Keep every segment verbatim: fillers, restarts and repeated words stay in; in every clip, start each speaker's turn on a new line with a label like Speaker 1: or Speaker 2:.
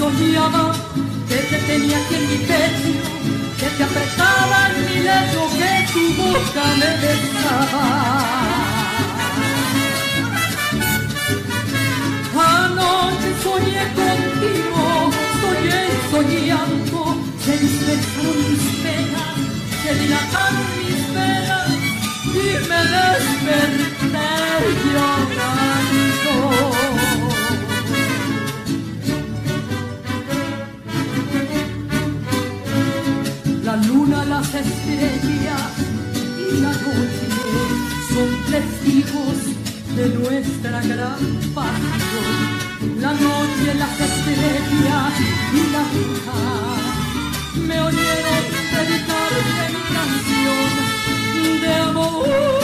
Speaker 1: soñaba que te tenía aquí en mi pecho, que te apretaba en mi lecho, que tu boca me besaba. Anoche soñé contigo, soñé soñando, se dispersaron mis penas, se dilataron mis venas y me desperté llorando. La luna, las estrellas y la noche son testigos de nuestra gran pasión. La noche, las estrellas y la luna me oyeron dedicarte mi canción de amor.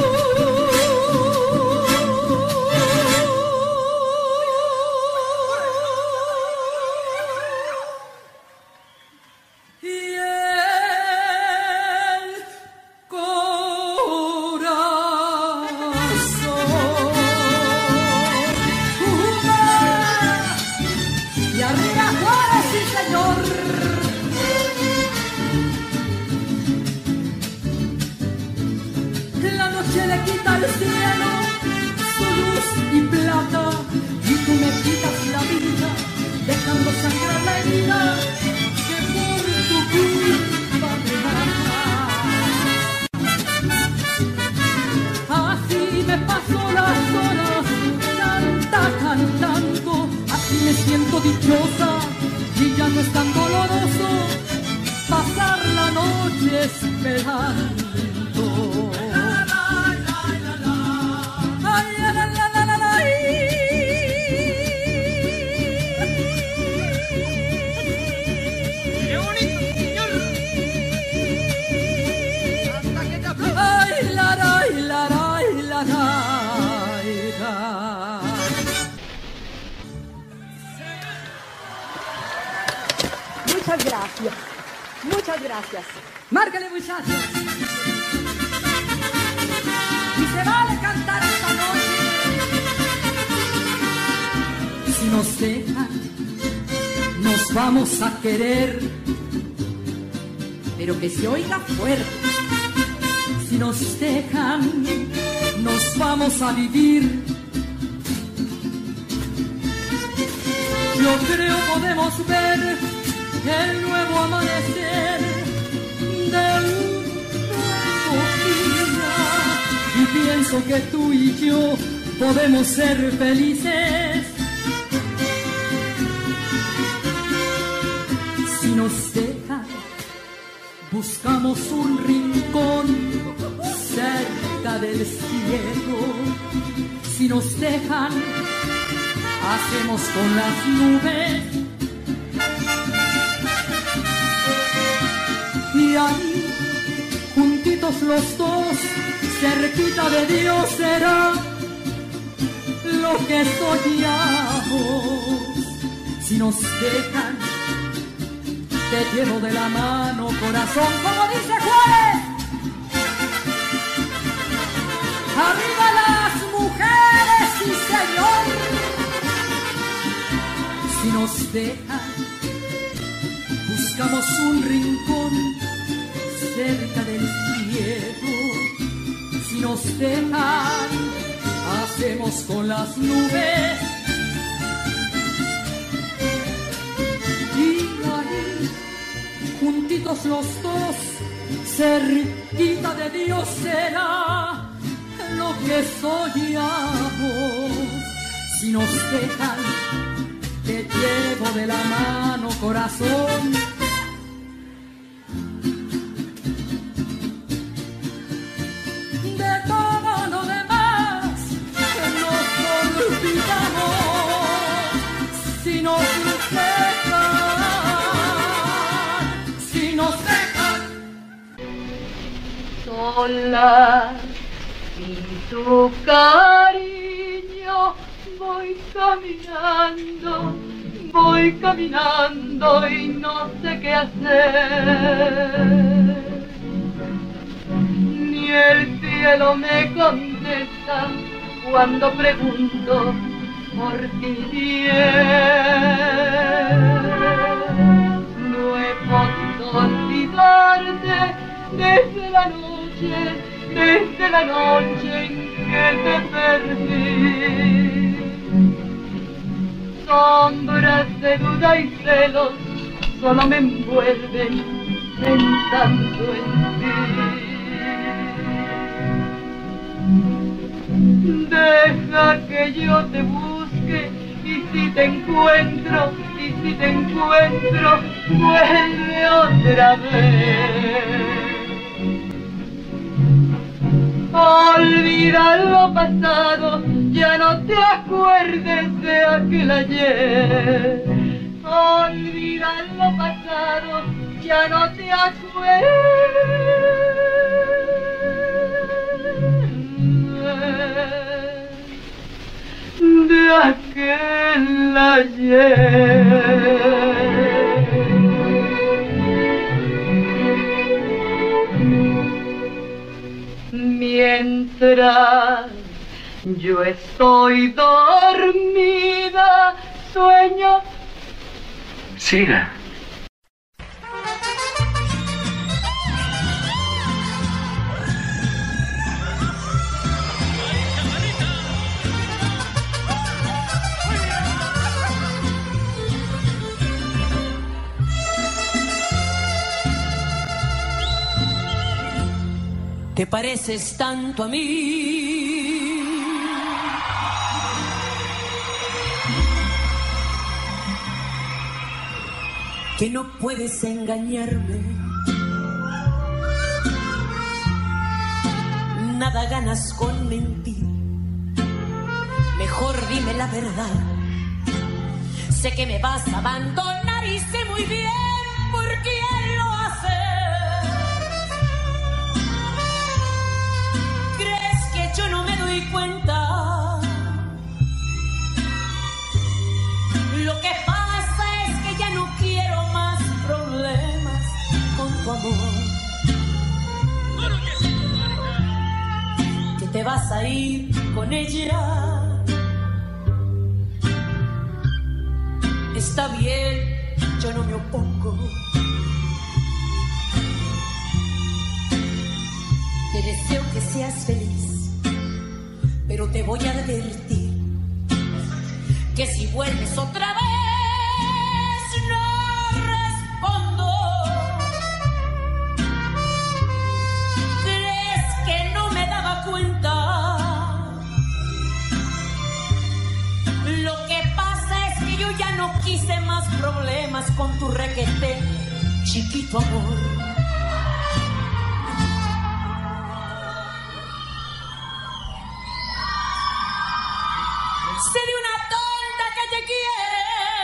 Speaker 2: Muchas gracias, muchas gracias.
Speaker 1: Márcale, muchachos. Y se vale cantar esta noche. Si nos dejan, nos vamos a querer, pero que se oiga fuerte. Si nos dejan, nos vamos a vivir. Yo creo podemos ver el nuevo amanecer de un nuevo día, y pienso que tú y yo podemos ser felices. Si nos dejan, buscamos un rincón cerca del cielo. Si nos dejan, hacemos con las nubes. Y ahí, juntitos los dos, cerquita de Dios será lo que soñamos. Si nos dejan, te llevo de la mano, corazón, como dice Juárez. Arriba las mujeres, sí señor. Si nos dejan, buscamos un rincón cerca del cielo. Si nos dejan, hacemos con las nubes. Y ahí, juntitos los dos, cerquita de Dios será lo que soñamos. Si nos dejan, te llevo de la mano, corazón. De todo lo demás nos olvidamos. Si nos dejan, si nos dejan.
Speaker 3: Sola, sin tu cariño, voy caminando, voy caminando y no sé qué hacer. Ni el cielo me contesta cuando pregunto por ti bien. desde la noche, desde la noche en que te perdí. Sombras de duda y celos solo me envuelven pensando en ti. Deja que yo te busque y si te encuentro, y si te encuentro, vuelve otra vez. Olvida lo pasado, ya no te acuerdes de aquel ayer. Olvida lo pasado, ya no te acuerdes de aquel ayer. Mientras yo estoy dormida, sueño.
Speaker 4: Siga.
Speaker 5: Te pareces tanto a mí, que no puedes engañarme. Nada ganas con mentir. Mejor dime la verdad. Sé que me vas a abandonar y sé muy bien por quién lo haces. Yo no me doy cuenta. Lo que pasa es que ya no quiero más problemas con tu amor. Que te vas a ir con ella. Está bien, yo no me opongo. Te deseo que seas feliz. Pero te voy a advertir que si vuelves otra vez no respondo. ¿Crees que no me daba cuenta? Lo que pasa es que yo ya no quise más problemas con tu requete, chiquito amor. Sé de una tonta que te quiere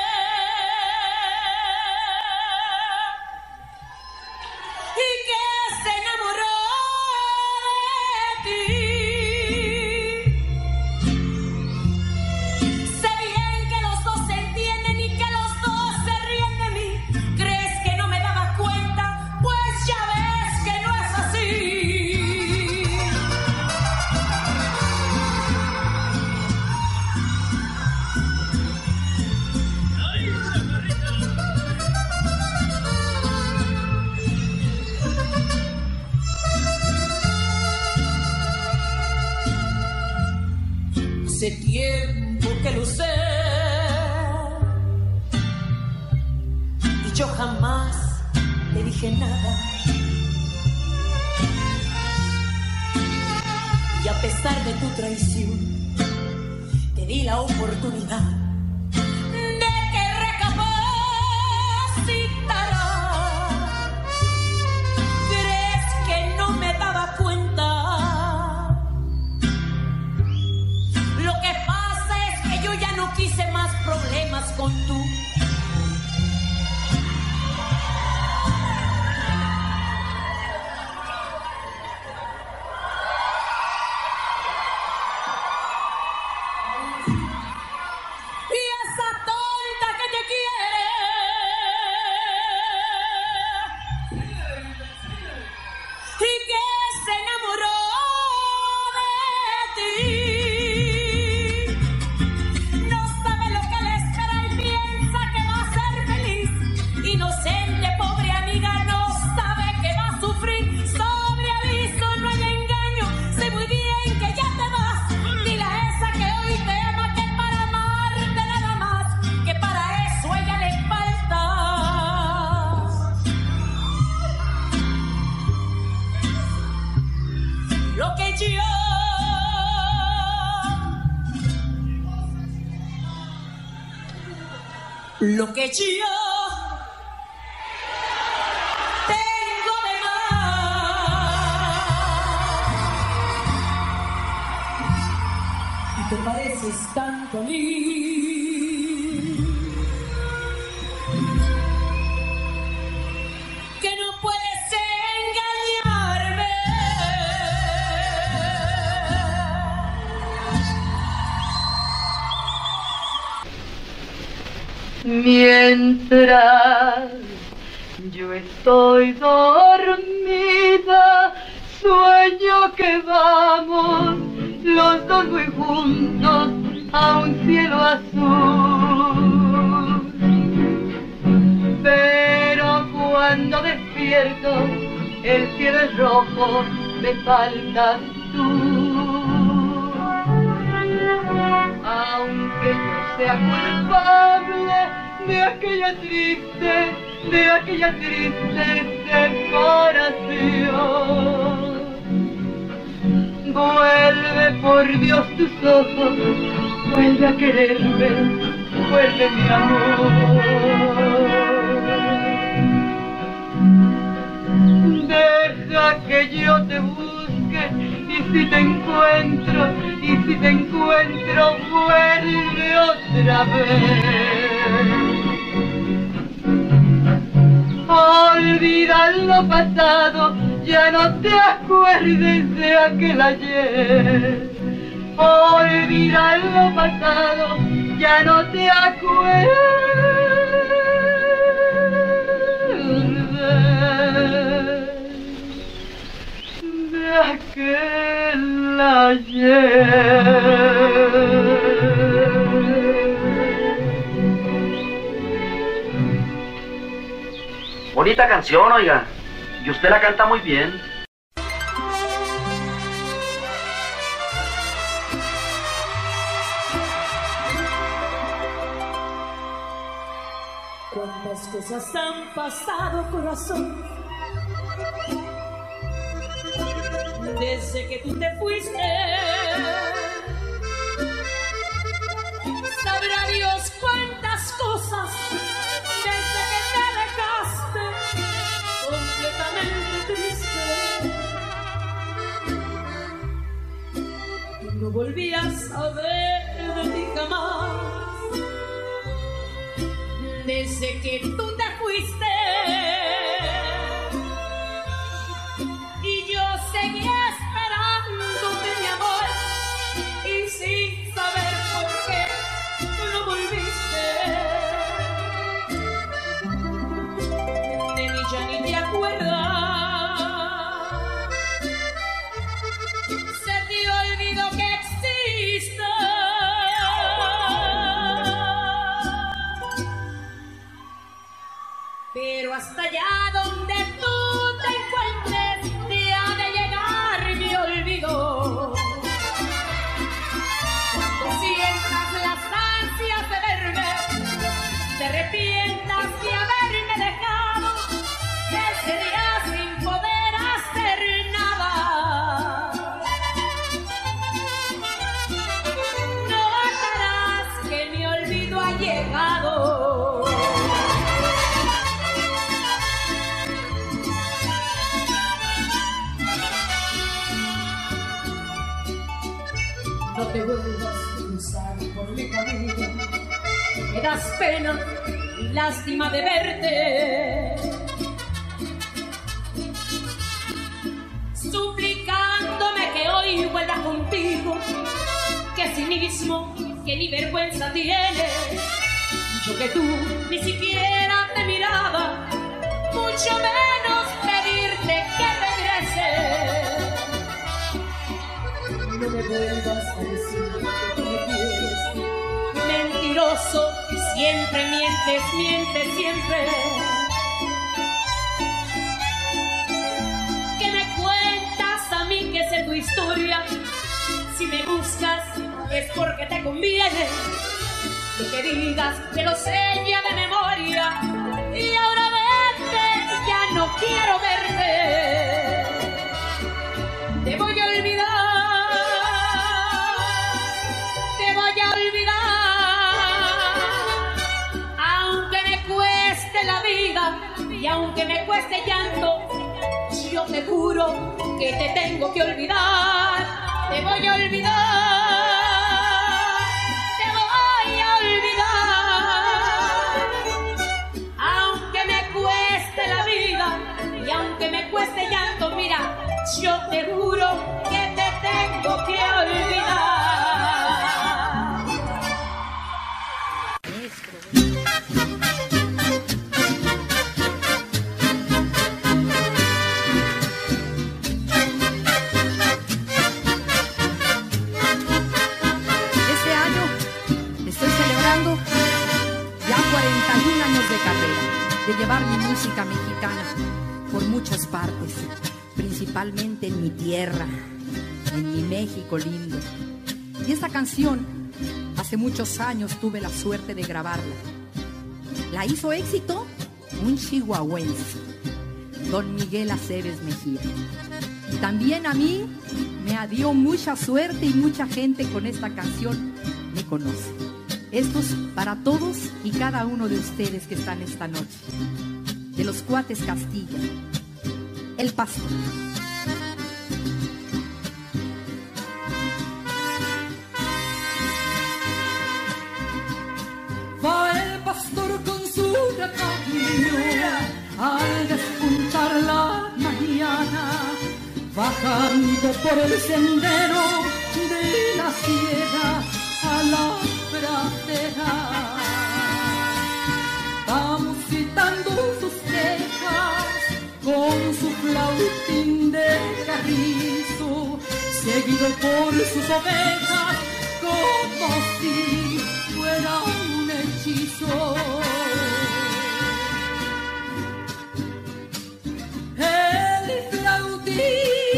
Speaker 5: y que se enamoró de ti. Sé bien que los dos se entienden y que los dos se ríen de mí. ¿Crees que no me daba cuenta? Pues ya ves que no es así. Hace tiempo que lo sé y yo jamás te dije nada. Y a pesar de tu traición te di la oportunidad de que recapacitaras. ¿Crees que no me daba cuenta? No quise más problemas con tú. lo que yo tengo de más. Y te pareces tanto a mí que no puedes engañarme.
Speaker 3: Mientras yo estoy dormida, sueño que vamos los dos muy juntos a un cielo azul. Pero cuando despierto, el cielo es rojo, me faltas tú. Aunque yo sea culpable de aquella triste, de aquella triste separación. Vuelve por Dios tus ojos, vuelve a quererme, vuelve mi amor. Deja que yo te busque y si te encuentro, y si te encuentro, vuelve otra vez. Olvida lo pasado, ya no te acuerdes de aquel ayer. Olvida lo pasado, ya no te acuerdes de aquel ayer.
Speaker 4: Bonita canción, oiga. Y usted la canta muy bien.
Speaker 5: Cuántas cosas han pasado, corazón, desde que tú te fuiste. Sabrá Dios cuántas cosas desde que te alejaste, completamente triste. Y no volví a saber de ti jamás. Desde que tú te fuiste y yo seguía esperándote, mi amor, y sin saber por qué tú no volviste. De mí ya ni te acuerdas, se te olvidó que existo. Pero hasta allá donde tú te encuentres, te ha de llegar mi olvido. Cuando sientas las ansias de verme, te arrepientas de haberme dejado, ese día sin poder hacer nada. Notarás que mi olvido ha llegado. No te vuelvas a cruzar por mi camino, me das pena y lástima de verte, suplicándome que hoy vuelva contigo, que cinismo, que ni vergüenza tienes. Yo que tú ni siquiera te miraba, mucho menos pedirte que regreses. No me vuelvas a decir que me quieres, mentiroso, siempre mientes, mientes siempre. Que me cuentas a mí que sé tu historia, si me buscas es porque te conviene. Lo que digas te lo sé ya de memoria, y ahora vete, ya no quiero verte. Te voy a olvidar. aunque me cueste llanto, yo te juro que te tengo que olvidar. Te voy a olvidar, te voy a olvidar. Aunque me cueste la vida y aunque me cueste llanto, mira, yo te juro que te tengo que olvidar.
Speaker 2: cuarenta y un años de carrera, de llevar mi música mexicana por muchas partes, principalmente en mi tierra, en mi México lindo. Y esta canción, hace muchos años tuve la suerte de grabarla. La hizo éxito un chihuahuense, don Miguel Aceves Mejía. Y también a mí me dio mucha suerte y mucha gente con esta canción me conoce. Esto es para todos y cada uno de ustedes que están esta noche. De los Cuates Castilla, El Pastor.
Speaker 1: Va el pastor con su rebaño al despuntar la mañana, bajando por el sendero de la sierra a la pradera, va musitando sus quejas con su flautín de carrizo, seguido por sus ovejas como si fuera un hechizo. El flautín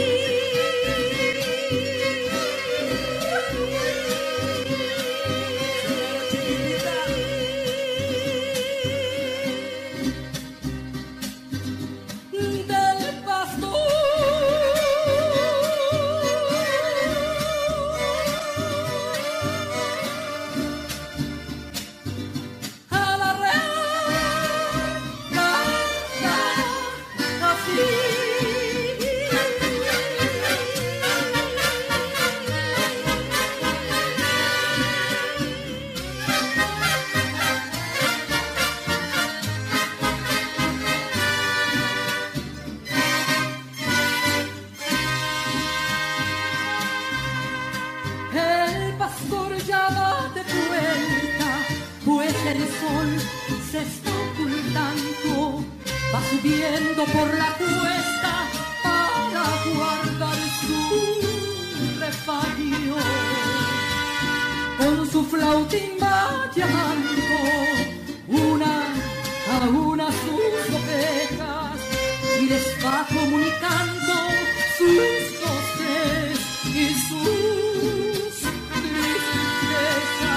Speaker 1: se está ocultando, va subiendo por la cuesta para guardar su rebaño. Con su flautín va llamando una a una sus ovejas y les va comunicando sus voces y sus tristezas.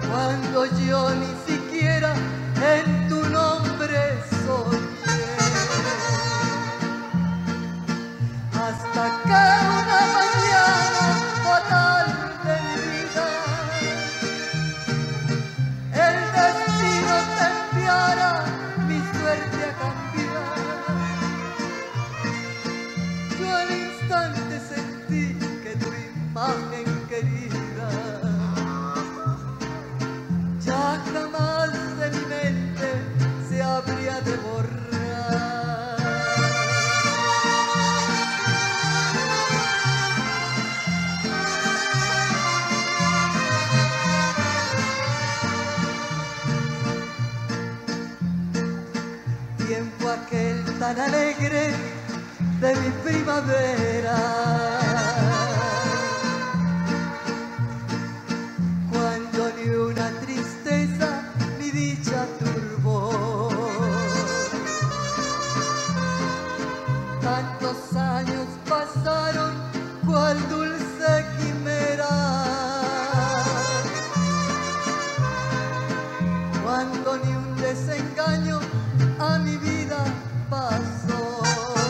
Speaker 3: Yo ni siquiera en tu nombre soñé.
Speaker 6: tiempo aquel tan alegre de mi primavera, cuando ni una tristeza ni dicha turbó. Tantos años pasaron cual dulce quimera, cuando ni un desengaño a mi vida pasó.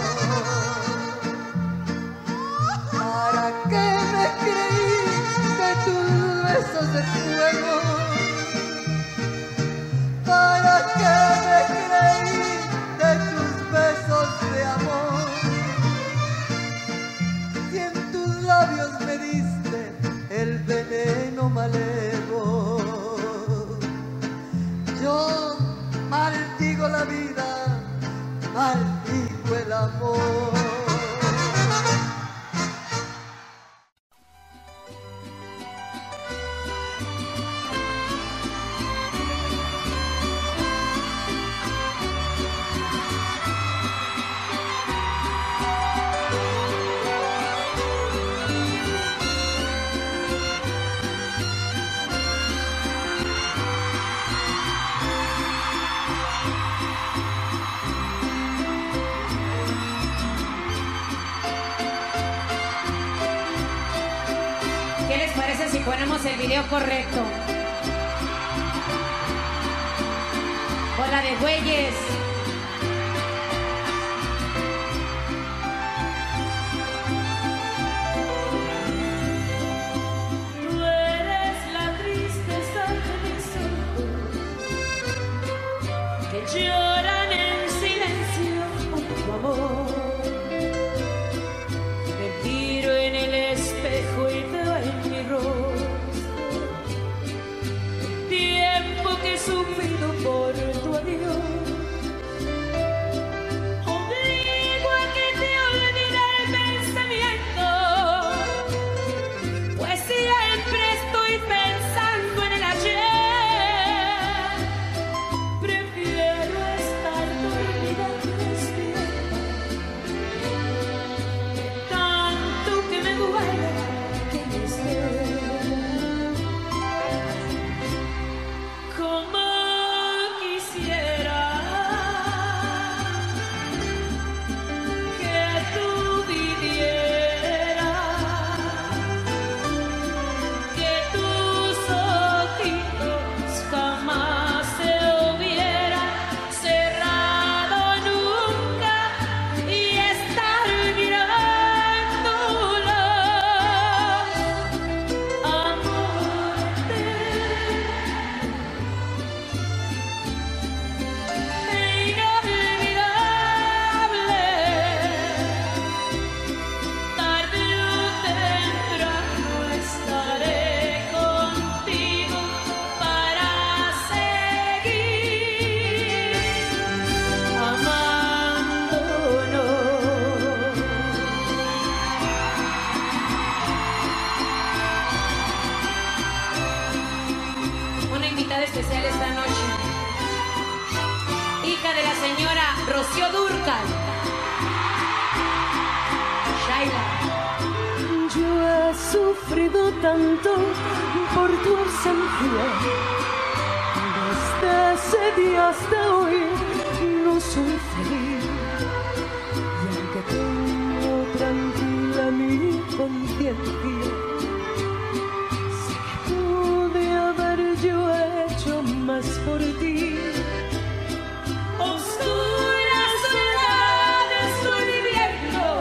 Speaker 6: ¿Para qué me creí de tus besos de fuego? ¿Para qué me creí de tus besos de amor? Si en tus labios me diste el veneno malevo. Yo maldigo la vida, maldigo el amor.
Speaker 5: Si ponemos el video correcto. Bola de güeyes. Tú eres la tristeza de mis ojos que lloran en silencio por tu amor. Me miro en el espejo y veo en mi rostro el tiempo que he sufrido por tu adiós. Obligo a que te olvide el pensamiento, pues siempre estoy pensando en el ayer. Prefiero estar dormida que despierta, tanto que me duele que no estés. Como quisiera que tú vivieras, que tus ojitos jamás se hubieran cerrado nunca y estar mirándolos, amor inolvidable. Tarde o temprano estaré contigo para seguir amándonos. Una invitada especial esta noche, hija de la señora Rocío Dúrcal, Shaila.
Speaker 7: Yo he sufrido tanto por tu ausencia, desde ese día hasta hoy no soy feliz. Y aunque tengo tranquila mi conciencia, sé que pude haber yo hecho más por ti.
Speaker 5: Oscuras soledades estoy viviendo,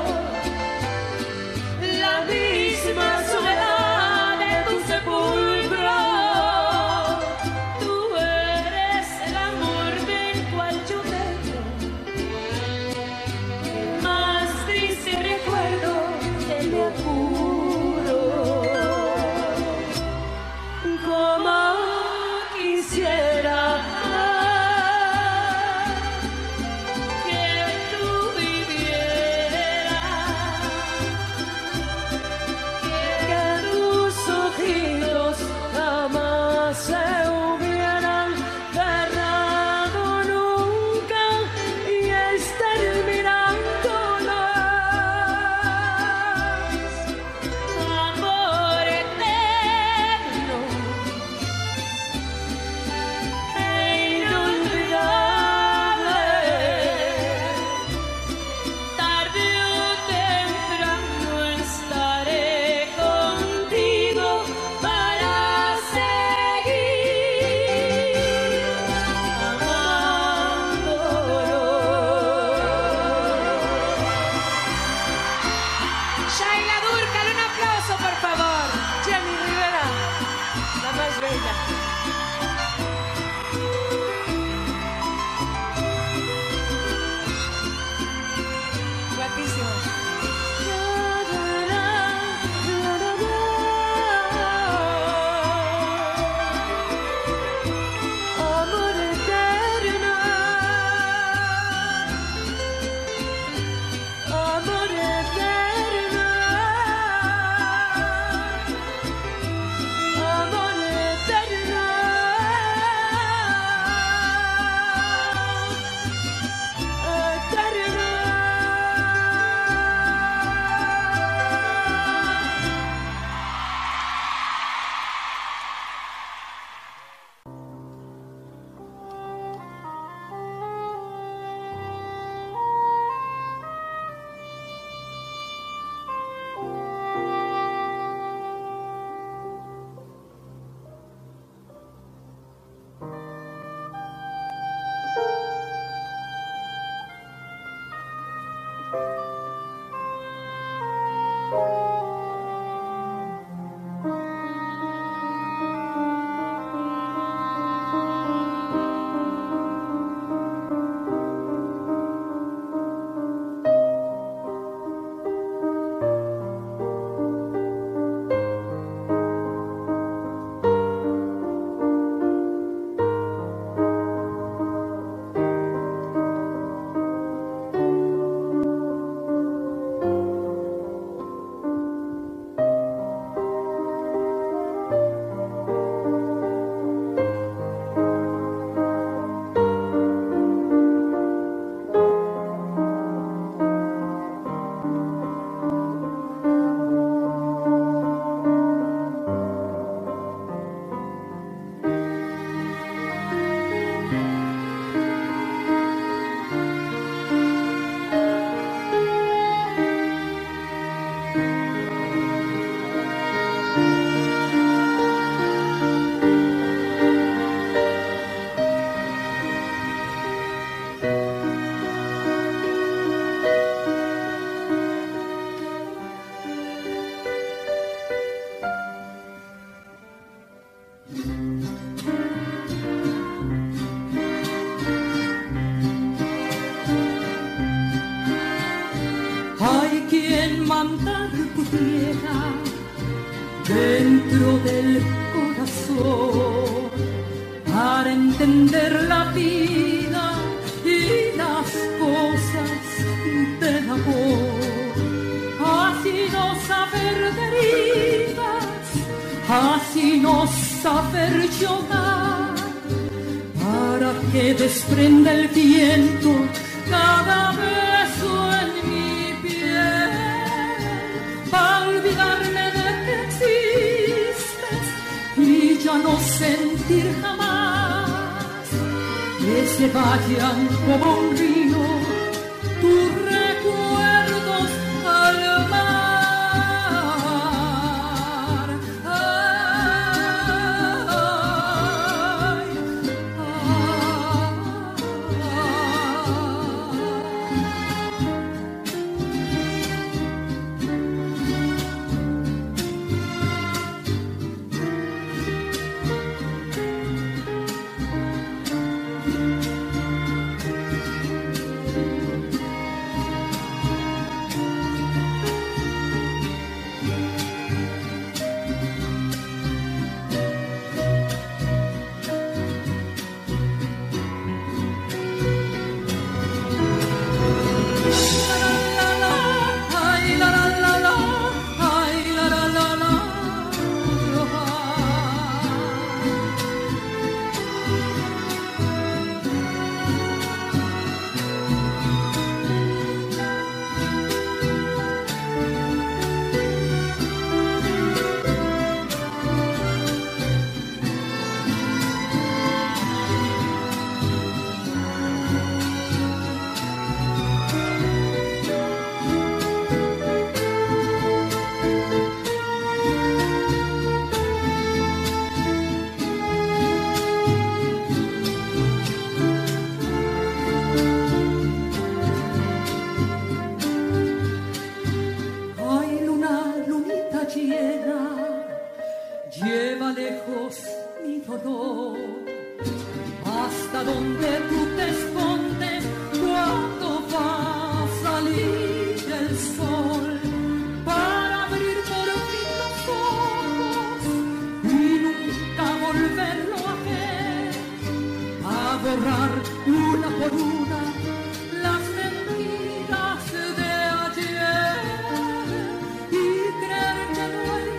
Speaker 5: la misma soledad de tu sepulcro. Tú eres el amor del cual yo tengo el más triste recuerdo de mi apuro.
Speaker 1: dentro del corazón para entender la vida y las cosas del amor. Así no saber de heridas, así no saber llorar, para que desprenda el viento cada beso en mi piel, para olvidarme de que existes y ya no sentir jamás que se vayan como un río tus recuerdos al mar. Lleva lejos mi dolor, hasta donde tú te escondes cuando va a salir el sol, para abrir por fin los ojos y nunca volverlo a ver, a borrar una por una las mentiras de ayer y creer que no hay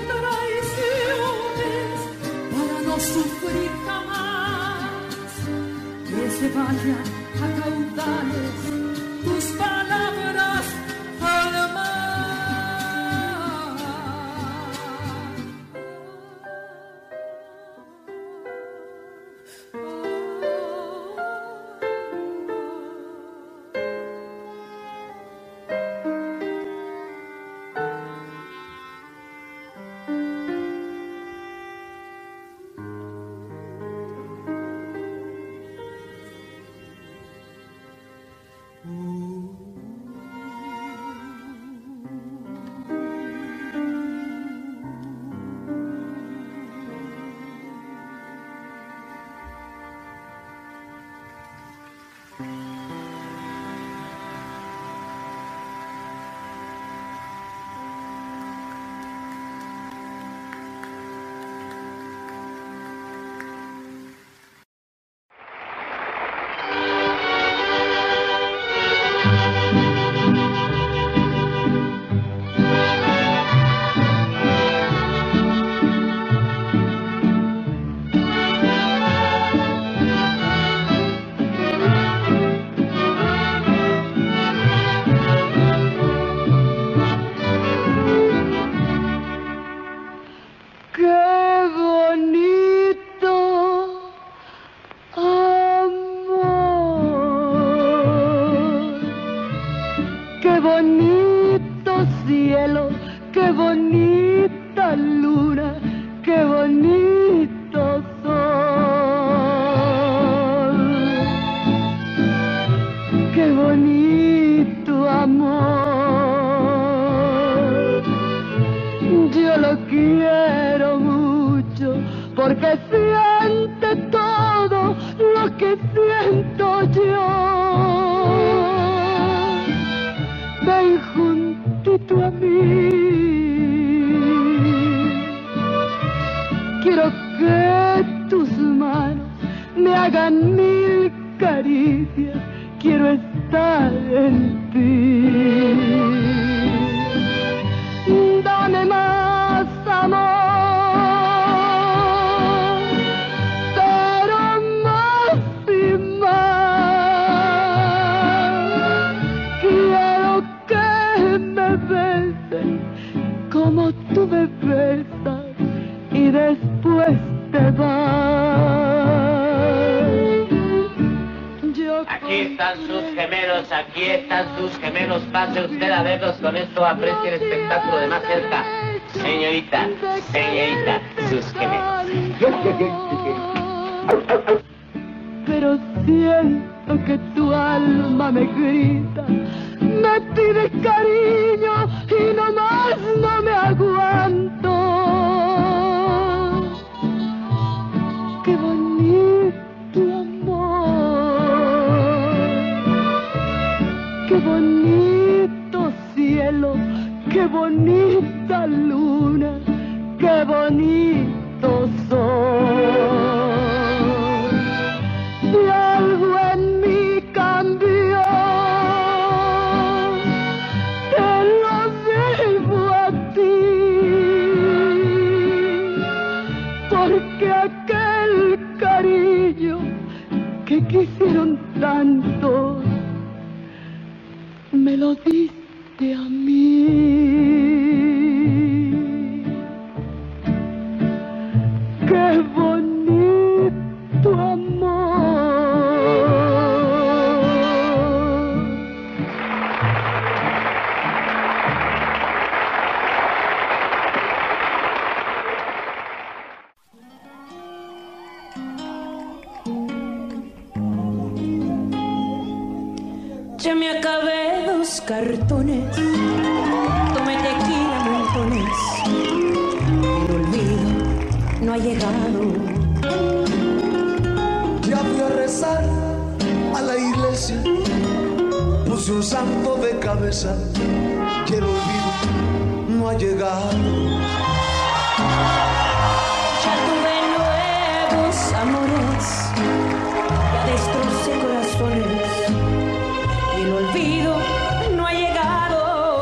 Speaker 1: sufrir jamás, que se vayan a caudales tus palabras al mar.
Speaker 8: Aprecie el espectáculo de más cerca. Señorita, señorita, sus gemelos.
Speaker 7: Pero siento que tu alma me grita, me pide cariño y nomás no me aguanto. Qué bonito amor, qué bonito cielo, qué bonita luna, qué bonito sol. Y algo en mí cambió, te lo debo a ti, porque aquel cariño que quisieron tanto me lo diste a mí. Qué bonito amor.
Speaker 5: Ya me acabé dos cartones, tomé tequila montones, el olvido no ha llegado.
Speaker 6: Ya fui a rezar a la iglesia, puse un santo de cabeza, y el olvido no ha llegado.
Speaker 5: Ya tuve nuevos amores, ya destrocé corazones, y el olvido no ha llegado.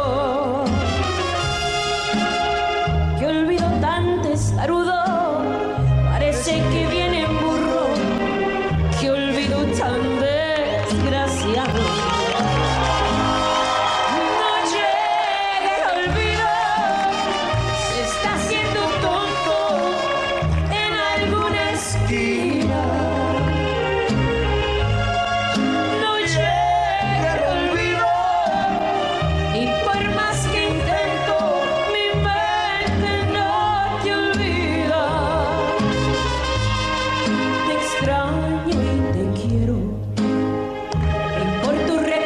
Speaker 5: Que olvido tan testarudo, parece que viene en burro. Que olvido tan desgraciado. No llega el olvido, se está haciendo tonto en alguna esquina. No llega el olvido, y por más que intento, mi mente no te olvida. Te extraño y te quiero, y por tu recuerdo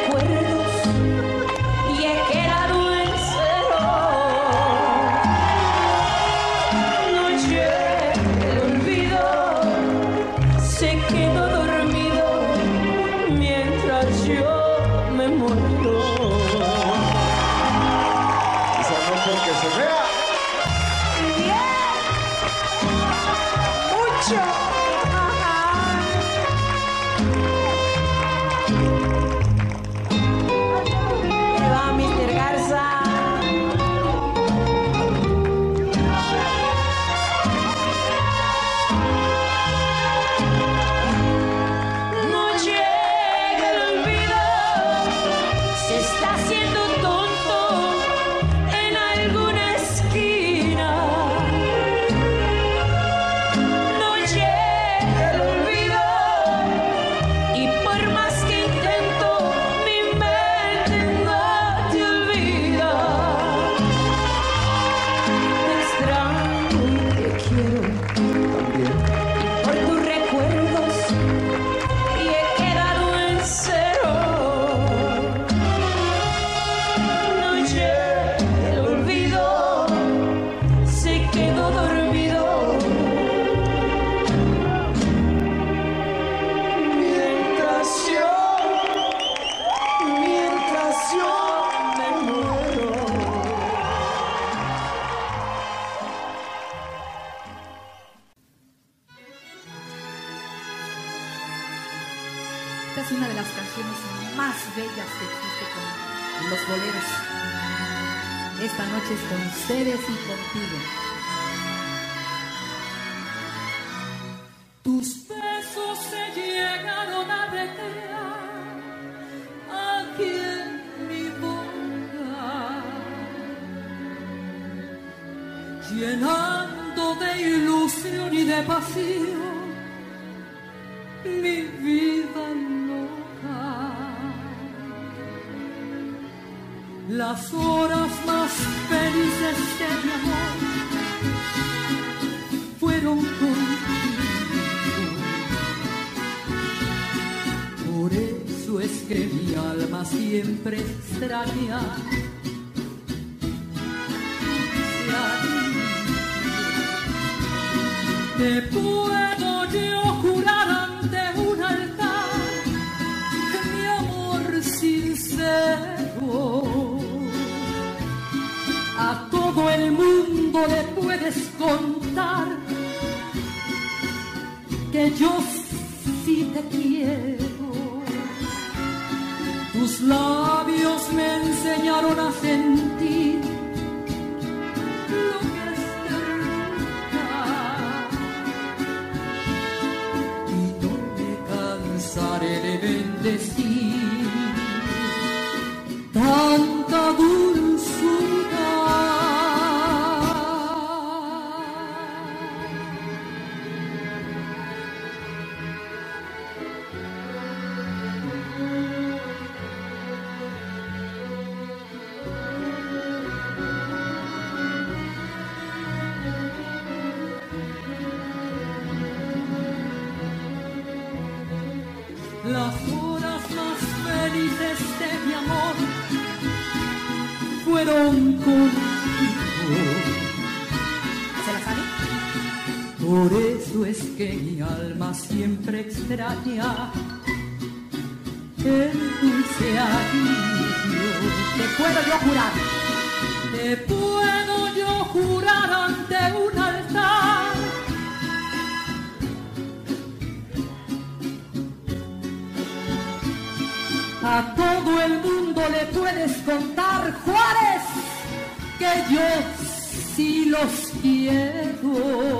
Speaker 3: mientras yo me muero.
Speaker 6: Esa no porque se vea.
Speaker 3: Bien. Mucho. Ahí va mister Garza.
Speaker 2: Esta es una de las canciones más bellas que existe con los boleros. Esta noche es con ustedes y contigo.
Speaker 1: Tus besos se llegaron a detener aquí en mi boca, llenando de ilusión y de pasión mi vida loca. Las horas más felices de mi amor fueron contigo. Por eso es que mi alma siempre extraña te puedo yo jurar ante un altar mi amor sincero. A todo el mundo le puedes contar que yo sí te quiero. Tus labios me enseñaron a sentir lo que es ternura, y no me cansaré de bendecir tanta dulzura. Las horas más felices de mi amor fueron contigo.
Speaker 2: ¿Se la sabe?
Speaker 1: Por eso es que mi alma siempre extraña el dulce alivio.
Speaker 2: Te puedo yo jurar.
Speaker 1: Te puedo yo jurar ante un altar
Speaker 2: A todo el mundo le puedes contar, Juárez, que yo sí los quiero.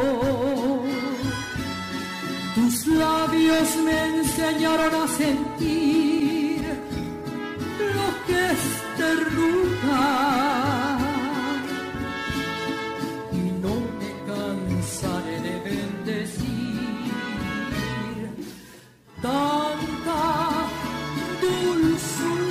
Speaker 1: Tus labios me enseñaron a sentir lo que es ternura, y no me cansaré de bendecir tanta dulzura.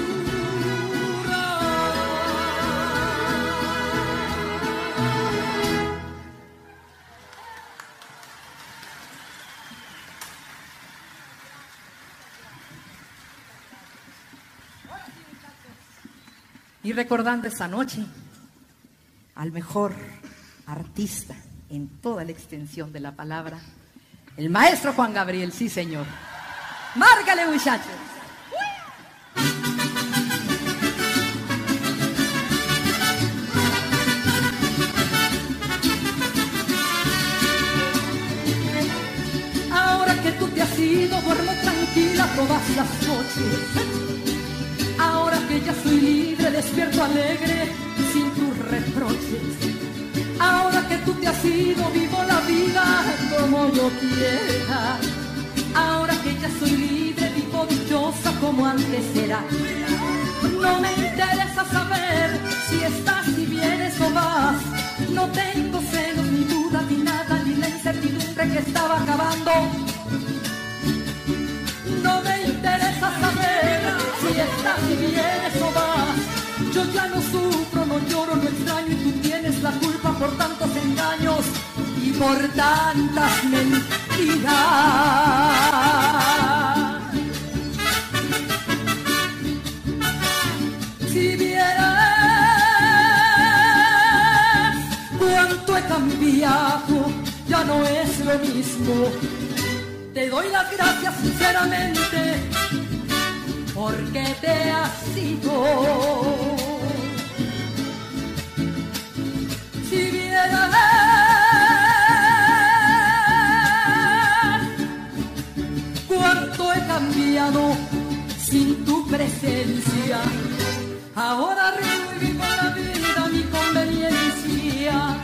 Speaker 2: Y recordando esa noche al mejor artista en toda la extensión de la palabra, el maestro Juan Gabriel, sí señor. ¡Márgale, muchachos!
Speaker 1: duermo tranquila todas las noches. Ahora que ya soy libre, despierto alegre, sin tus reproches. Ahora que tú te has ido, vivo la vida como yo quiera. Ahora que ya soy libre, vivo dichosa como antes era. No me interesa saber si estás, si vienes o vas. No tengo celos, ni dudas, ni nada, ni la incertidumbre que estaba acabando. No me interesa saber si estás, si vienes o vas. Yo ya no sufro, no lloro, no extraño, y tú tienes la culpa por tantos engaños y por tantas mentiras. Si vieras cuánto he cambiado, ya no es lo mismo. Te doy las gracias sinceramente porque te has ido. Si vieras cuánto he cambiado sin tu presencia, ahora río y vivo la vida a mi conveniencia.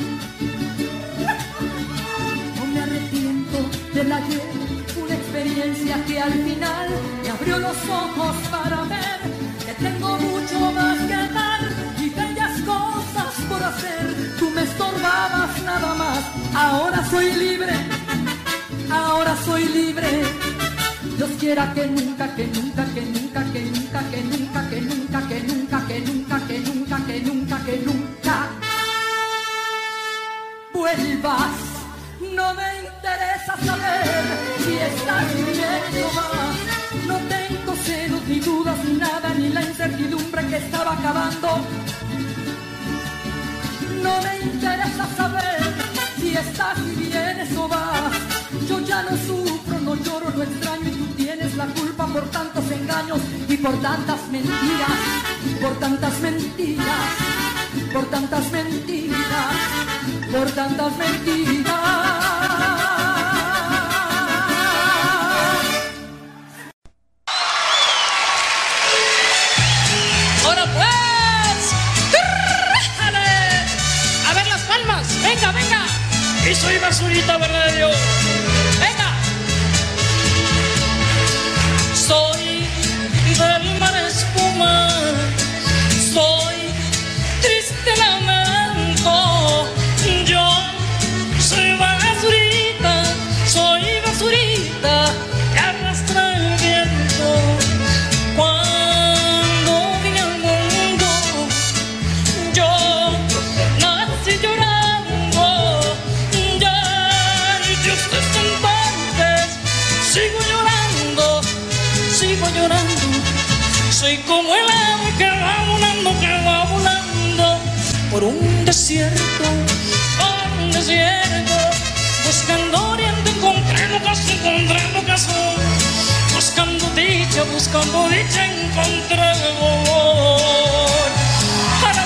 Speaker 1: No me arrepiento del ayer, una experiencia que al final me abrió los ojos para ver que tengo mucho más que dar y bellas cosas por hacer. Tú me estorbabas nada más, ahora soy libre, ahora soy libre. Dios quiera que nunca, que nunca, que nunca, que nunca, que nunca, que nunca, que nunca, que nunca, que nunca, que nunca, que nunca vuelvas. No me interesa saber si estás bien o más. No tengo celos, ni dudas, ni nada, ni la incertidumbre que estaba acabando. No me interesa saber si estás y vienes o vas. Yo ya no sufro, no lloro, no extraño, y tú tienes la culpa por tantos engaños y por tantas mentiras, por tantas mentiras, por tantas mentiras, por tantas mentiras.
Speaker 5: Ahora pues, a ver las palmas, venga, venga. Y soy basurita, verdad de Dios. Venga. Soy del mar espuma, soy triste lamento. Yo soy basurita, soy basurita que arrastra el viento. Cuando vine al mundo, yo nací llorando. Ya yo estos instantes sigo llorando, sigo llorando. Soy como el ave que va volando, que va volando por un desierto, por un desierto, buscando oriente, encontré lo que se encontré lo que soy, buscando dicha, buscando dicha, encontré amor. Para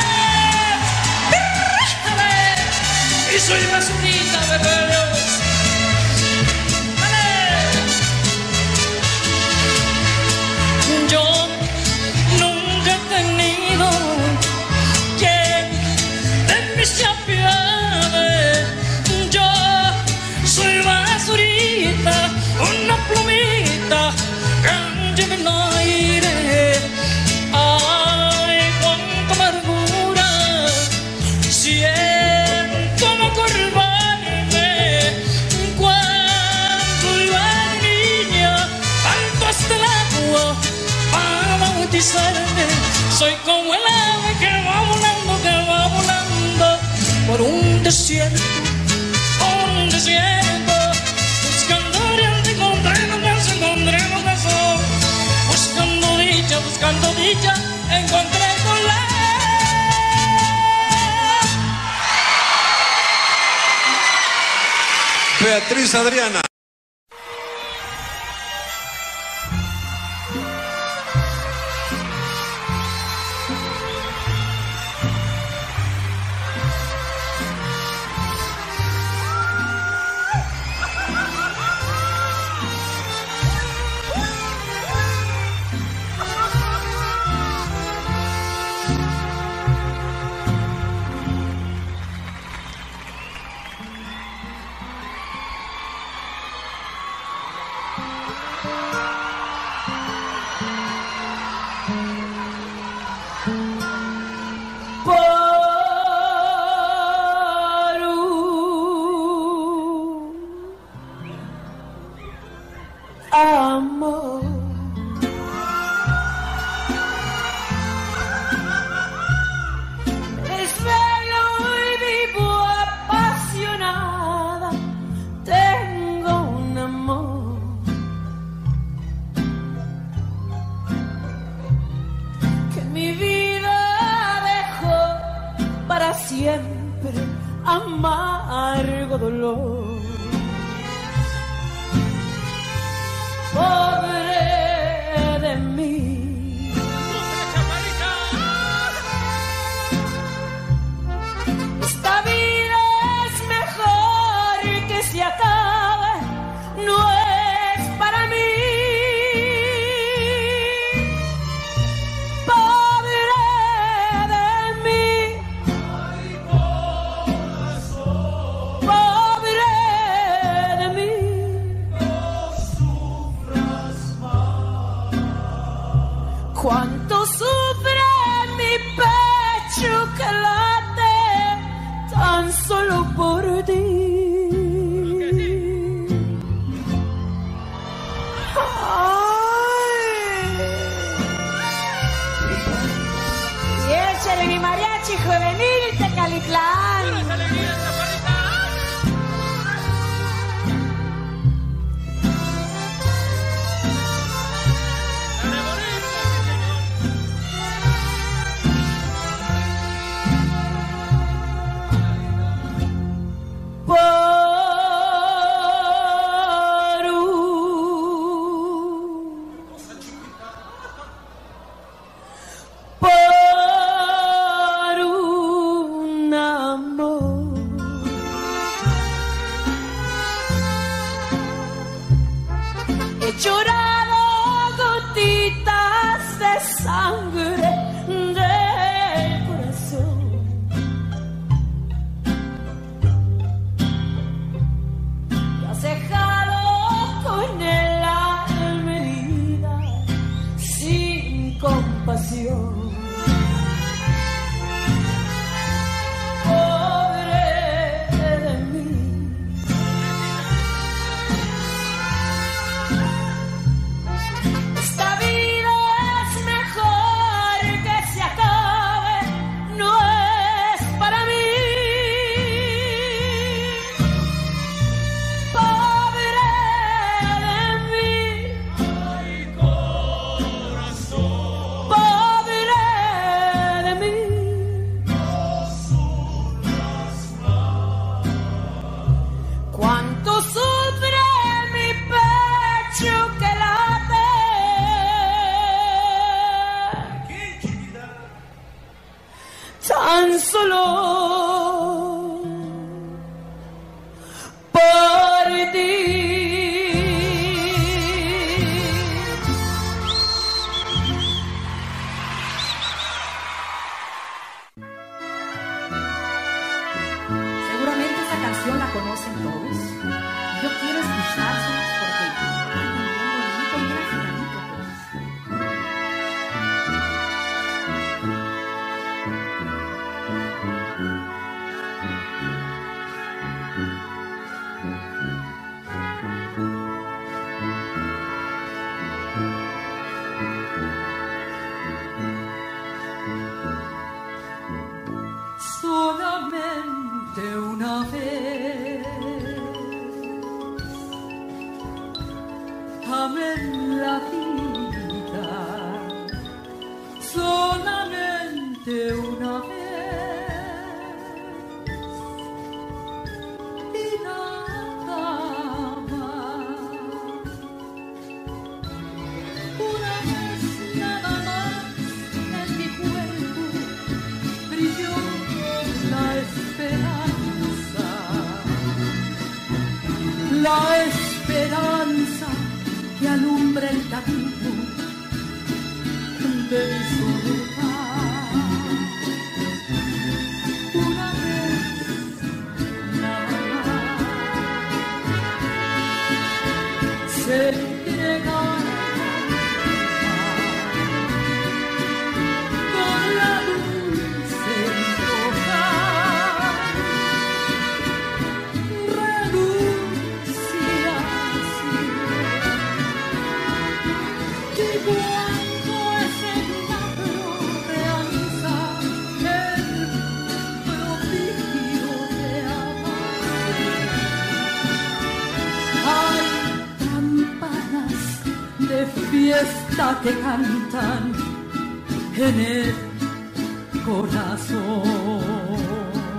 Speaker 5: pues, y soy basurita, verdad de Dios. Yo nunca he tenido quien de mí se apiade. Yo soy basurita, una plumita que lleva el aire. Ay, cuánta amargura siento al acordarme cuando iba de niña alto hasta el agua para bautizarme. Soy como el ave que va volando, que va volando por un desierto, por un desierto, buscando oriente, encontré lo que se encontré lo que soy, buscando dicha, buscando dicha, encontré con la.
Speaker 6: Beatriz Adriana.
Speaker 5: siempre amargo dolor. Pobre de mí, esta vida es mejor que se acabe, no es para mí. Cuánto sufre mi pecho que late tan solo por ti. Ay. Y échale mi mariachi juvenil Tecalitlán. Tan solo por ti.
Speaker 2: Seguramente esta canción la conocen todos. Yo quiero escuchárselas porque cantan bien bonito y graciosito, pues.
Speaker 1: Solamente una vez amé la vida, solamente una vez y nada más. Una vez nada más en mi cuerpo brilló la esperanza, la esperanza que alumbra el camino de mi soledad. Una vez nada más se entrega con la dulce fiesta que cantan en el corazón.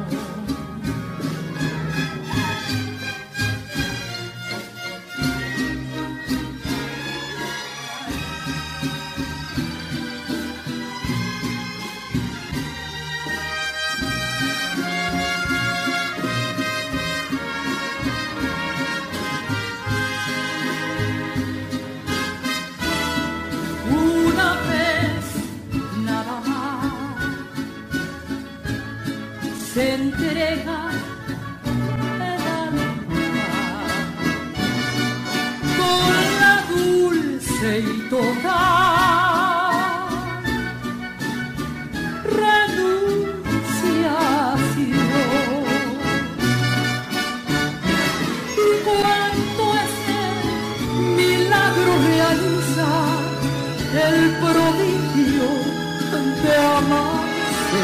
Speaker 1: entrega el alma con la dulce y total renunciación. Cuánto ese milagro realiza el prodigio de amarse.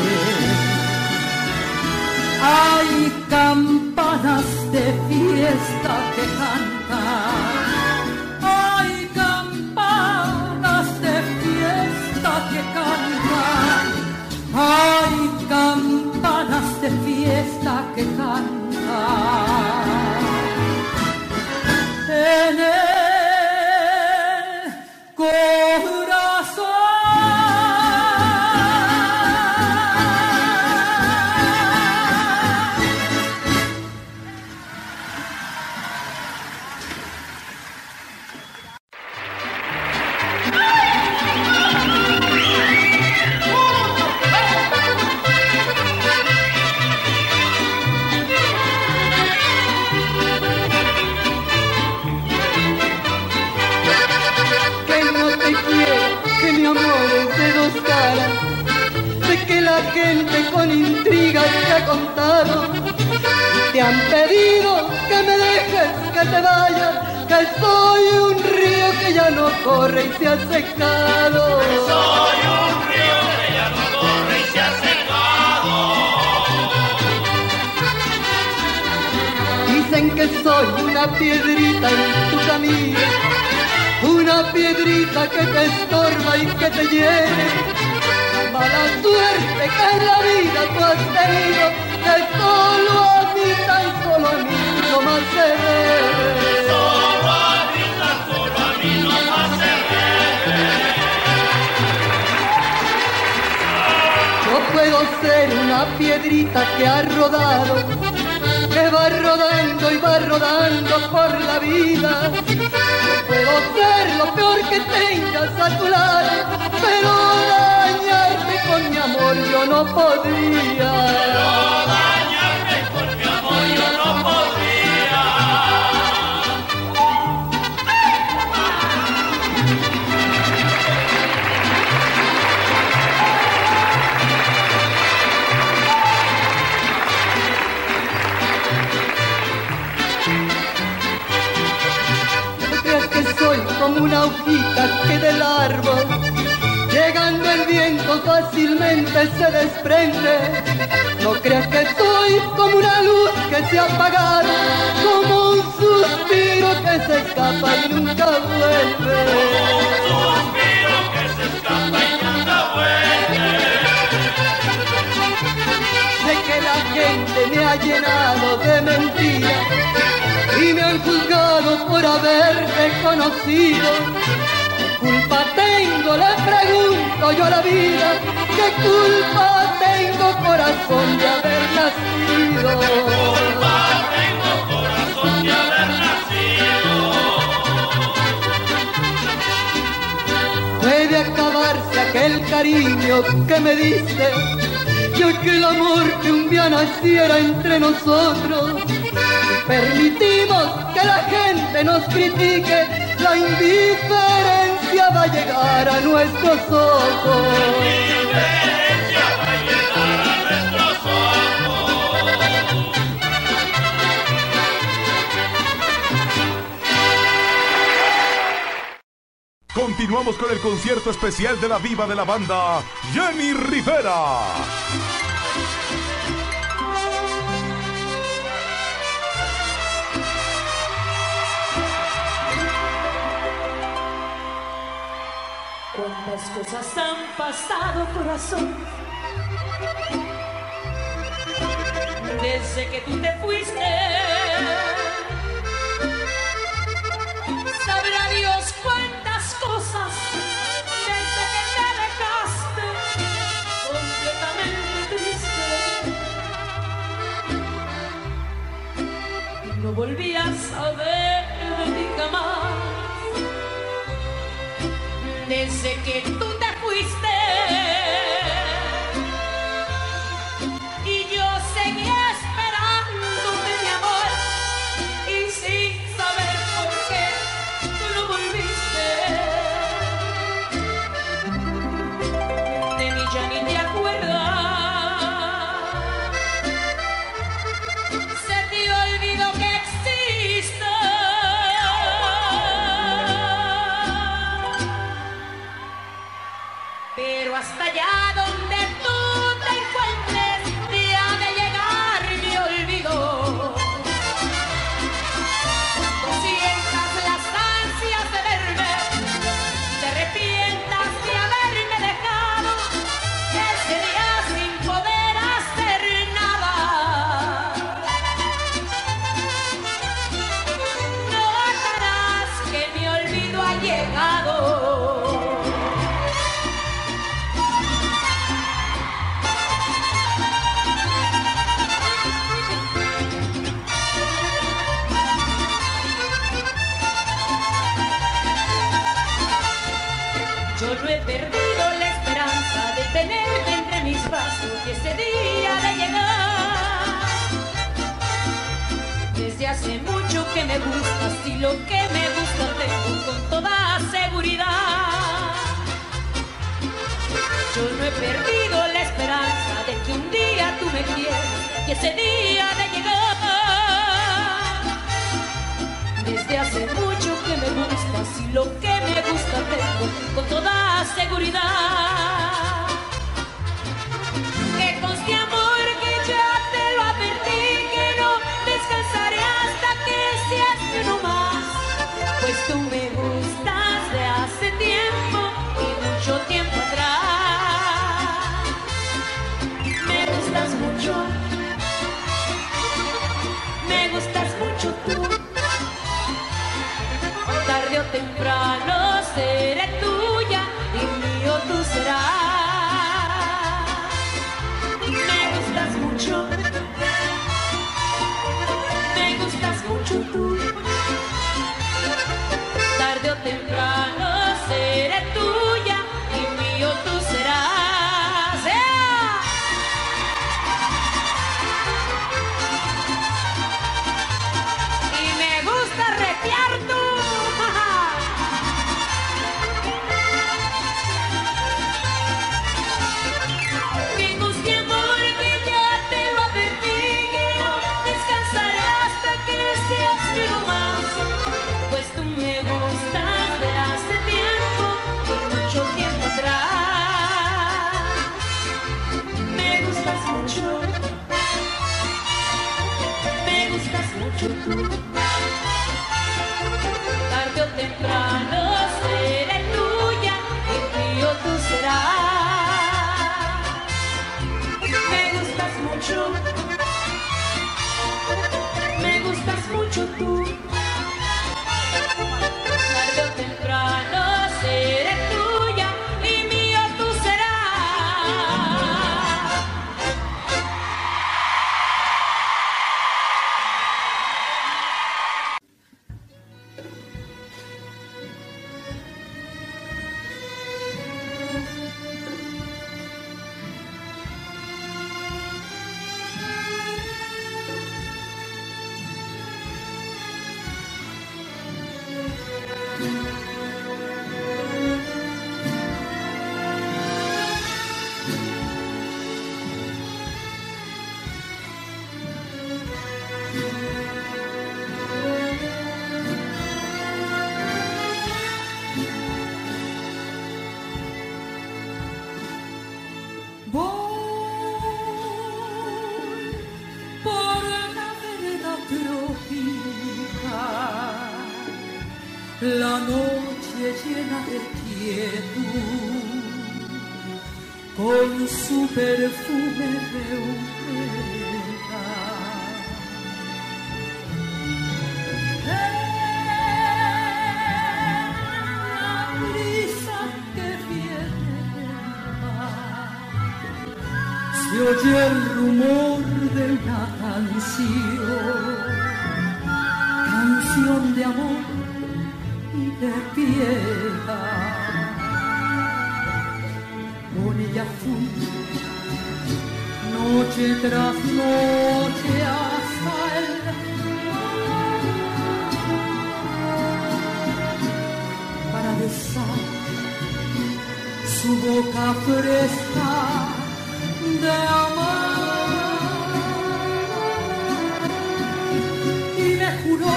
Speaker 1: Hay campanas de fiesta que cantan, hay campanas de fiesta que cantan, hay campanas de fiesta que cantan. En el corazón.
Speaker 9: La gente con intriga te ha contado, te han pedido que me dejes, que te vayas, que soy un río que ya no corre y se ha secado.
Speaker 10: Que soy un río que ya no corre y se ha secado.
Speaker 9: Dicen que soy una piedrita en tu camino, una piedrita que te estorba y que te hiere. Mala suerte que en la vida tú has tenido, que solo a mí, tan solo a mí, no más se debe.
Speaker 10: Solo a mí, tan solo a mí, no más se debe.
Speaker 9: Yo puedo ser una piedrita que ha rodado, que va rodando y va rodando por la vida. Yo puedo ser lo peor que tengas a tu lado, pero dañarte con mi amor yo no podría.
Speaker 10: Pero dañarte con mi amor yo no podría.
Speaker 9: No creas que soy como una hojita que del árbol, llegando el viento fácilmente se desprende. No creas que soy como una luz que se ha apagado, como un suspiro que se escapa y nunca vuelve.
Speaker 10: Como un suspiro que se escapa y nunca vuelve.
Speaker 9: Sé que la gente me ha llenado de mentiras y me han juzgado por haberte conocido. ¿Culpa tengo? Le pregunto yo a la vida. ¿Qué culpa tengo, corazón, de haber nacido?
Speaker 10: ¿Qué culpa tengo, corazón, de haber nacido?
Speaker 9: Puede acabarse aquel cariño que me diste y aquel amor que un día naciera entre nosotros. Permitimos que la gente nos critique, la indiferencia va a llegar a nuestros ojos.
Speaker 10: La indiferencia va a llegar a nuestros
Speaker 11: ojos. Continuamos con el concierto especial de la diva de la banda, Jenny Rivera.
Speaker 5: Cuántas cosas han pasado, corazón, desde que tú te fuiste. Sabrá Dios cuántas cosas desde que te alejaste, completamente triste. No volví a saber de ti jamás. Desde que tú te fuiste y yo seguía Pero hasta allá donde tú te encuentres, día de llegar mi olvido. Tú sientas las ansias de verme, te arrepientas de haberme dejado ese día sin poder hacer nada. Notarás que mi olvido ha llegado. Yo no he perdido la esperanza de tenerte entre mis brazos y ese día de llegar. Desde hace mucho que me gustas y lo que me gusta tengo con toda seguridad. Yo no he perdido la esperanza de que un día tú me quieras y ese día de llegar. Desde hace mucho que me gustas y lo que me gusta tengo con toda seguridad. Que conste amor que ya te lo advertí, que no descansaré hasta que seas uno más. Pues tú me gustas de hace tiempo y mucho tiempo atrás. Me gustas mucho, me gustas mucho tú. Tarde o temprano seré tuya y mío tú serás. Me gustas mucho, me gustas mucho tú. Tarde o temprano seré tuya y mío tú serás. ¡Ea! Y me gusta retear tú. Pues tú me gustas de hace tiempo y mucho tiempo atrás. Me gustas mucho, me gustas mucho tú. Tarde o temprano seré tuya y mío tú serás. Me gustas mucho, me gustas mucho tú. Tarde o temprano seré tuya y mío tú serás.
Speaker 1: La noche llena de quietud, con su perfume de humedad. La brisa que viene del mar, se oye el rumor de una canción, canción de amor y de piedad. Con ella fui noche tras noche hasta el mar, para besar su boca fresca de amar, y me juró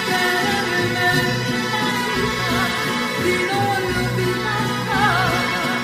Speaker 1: quererme más y más y no olvidar nada.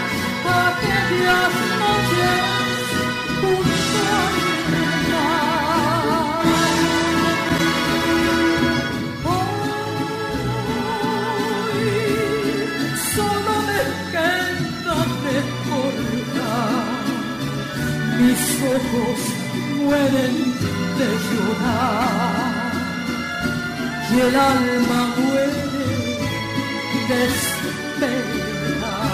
Speaker 1: mis ojos mueren de llorar y el alma muere de esperar.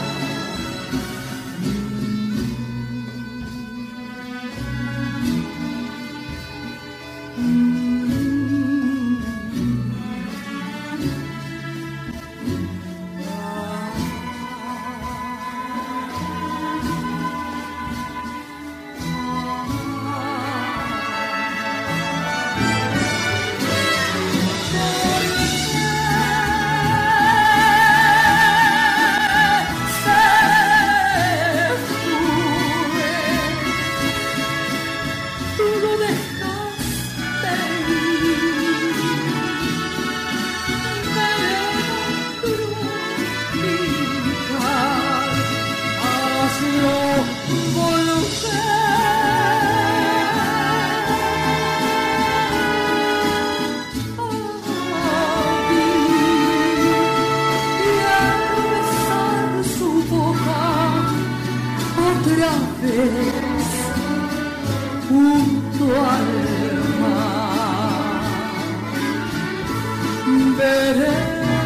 Speaker 1: Junto al mar veré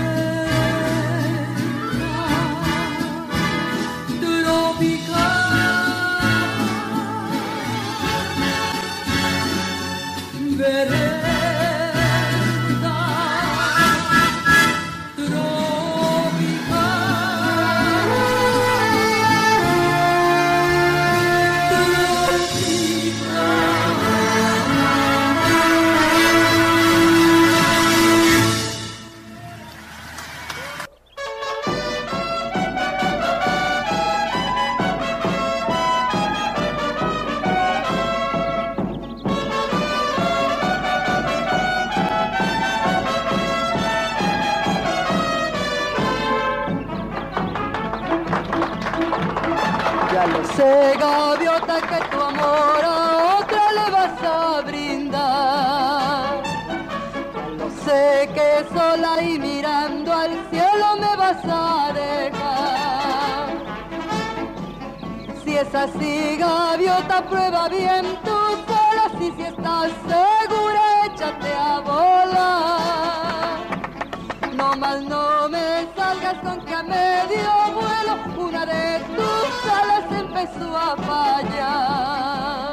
Speaker 9: Ya lo sé, gaviota, que tu amor a otra le vas a brindar. Ya lo sé, que sola y mirando al cielo me vas a dejar. Si es así, gaviota, prueba bien tus alas y si estás segura, échate a volar. No más no me salgas con que a medio vuelo una de tus alas empezó a fallar.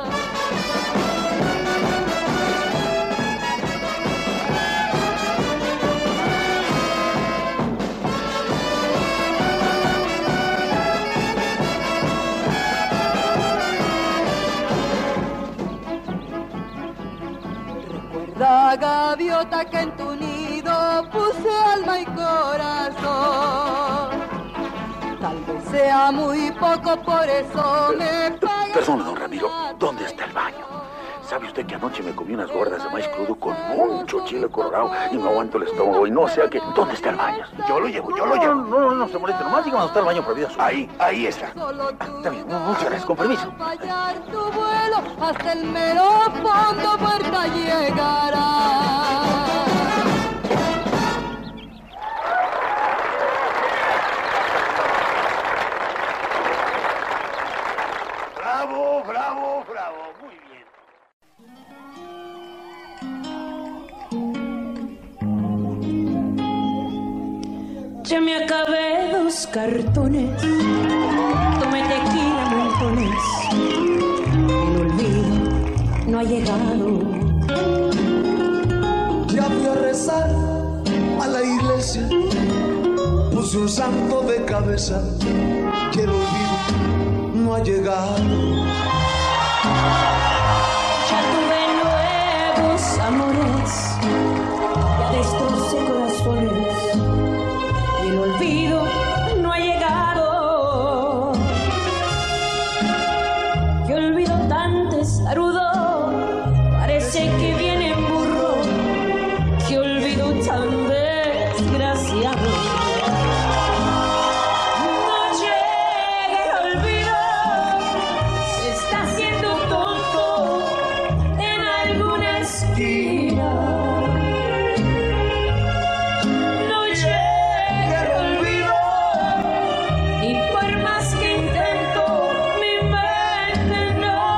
Speaker 9: Recuerda, gaviota, que en tu nido puse alma y corazón. Tal vez sea muy poco, por eso me pagas.
Speaker 12: Perdón, don Ramiro, ¿dónde está el baño? ¿Sabe usted que anoche me comí unas gordas de maíz crudo con mucho chile colorado y no aguanto el estómago y no sé a qué? ¿Dónde está el baño? Yo lo llevo, yo lo llevo. No, no, no se moleste, nomás diga dónde está el baño prohibido. Ahí, ahí está. Ah, está bien, muchas gracias, con permiso.
Speaker 9: Fallar tu vuelo hasta el mero fondo, puerta llegará.
Speaker 12: Bravo, bravo, bravo, muy bien.
Speaker 5: Ya me acabé dos cartones, tomé tequila montones, el olvido no ha llegado.
Speaker 6: Ya fui a rezar a la iglesia, puse un santo de cabeza, que el olvido no ha llegado.
Speaker 5: Ya tuve nuevos amores, ya destrocé corazones y el olvido no ha llegado. Que olvido tan testarudo, parece que viene en burro. Que olvido tan desgraciado. No llega el olvido, se está haciendo tonto en alguna esquina. No llega el olvido, y por más que intento, mi mente no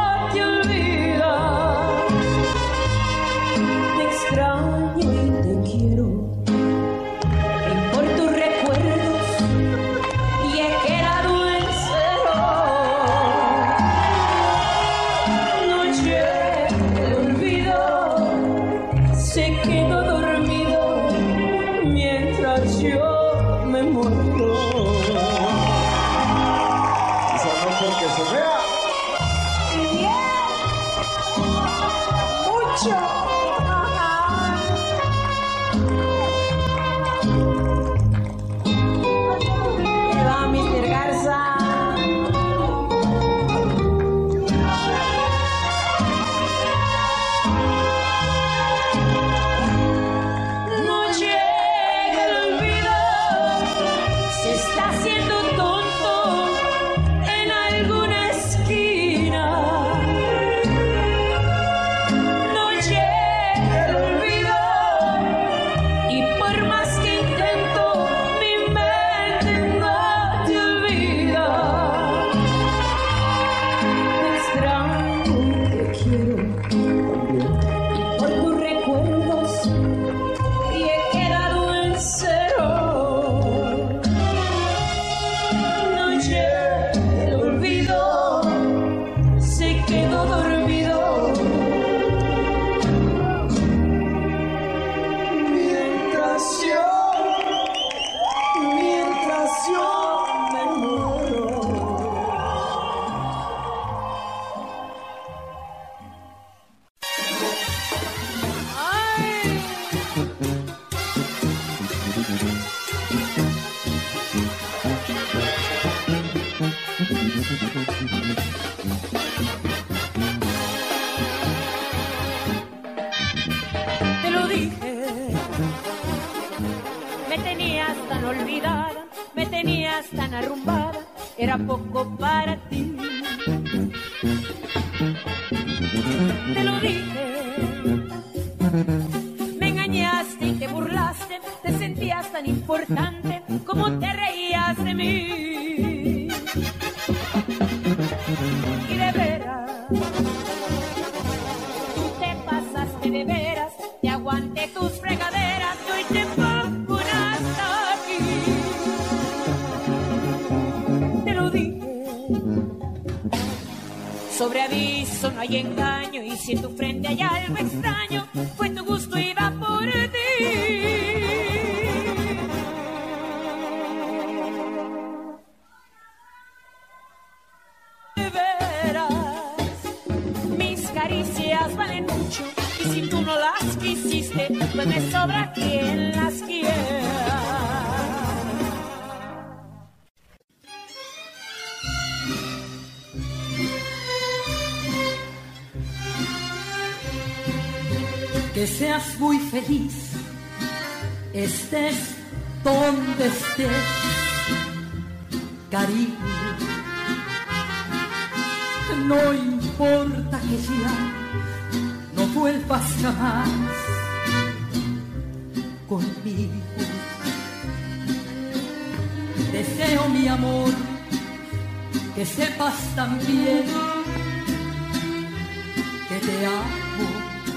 Speaker 5: Te lo dije, me tenías tan olvidada, me tenías tan arrumbada, era poco para ti. Te lo dije, me engañaste y te burlaste, te sentías tan importante como te reías de mí. Y de veras, tú te pasaste de veras, te aguanté tus fregaderas y hoy te pongo una hasta aquí. Te lo dije, sobre aviso no hay engaño, y si en tu frente hay algo extraño, fue tu gusto y va por ti. De veras, mis caricias valen mucho, y si tú no las quisiste, pues me sobra quien las quiera.
Speaker 1: Que seas muy feliz, estés donde estés, cariño. No importa que ya no vuelvas jamás conmigo. Deseo, mi amor, que sepas también que te amo,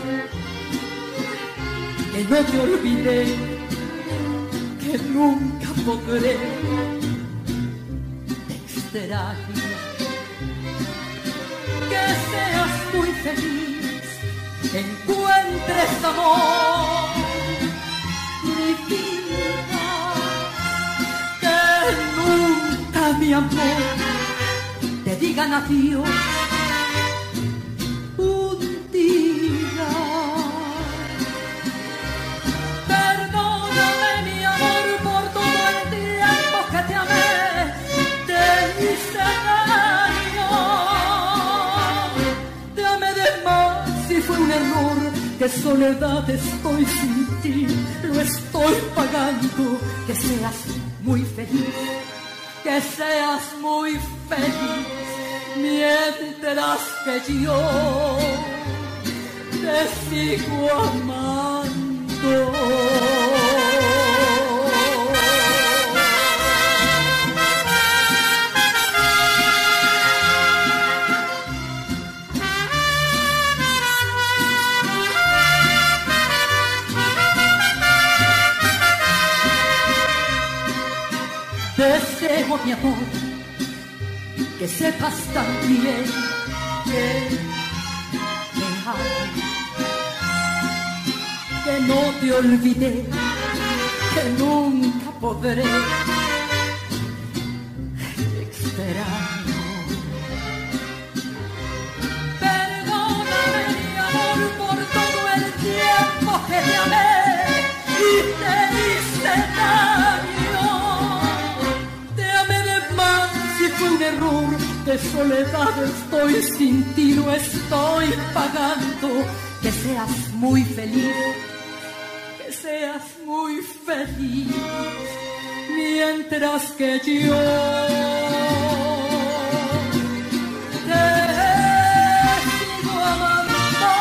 Speaker 1: que no te olvidé, que nunca podré. Te extraño. Que seas muy feliz, encuentres amor, mi vida, que nunca, mi amor, te digan adiós un día. Perdóname, mi amor, por todo el tiempo que te amé, te hice daño. Fue un error, que soledad estoy sin ti, lo estoy pagando. Que seas muy feliz, que seas muy feliz, mientras que yo te sigo amando. Deseo, mi amor, que sepas también que me amo, que no te olvidé, que nunca podré. Te extraño. Perdóname, mi amor, por todo un error de soledad estoy sin ti, no estoy pagando. Que seas muy feliz, que seas muy feliz, mientras que yo te sigo amando.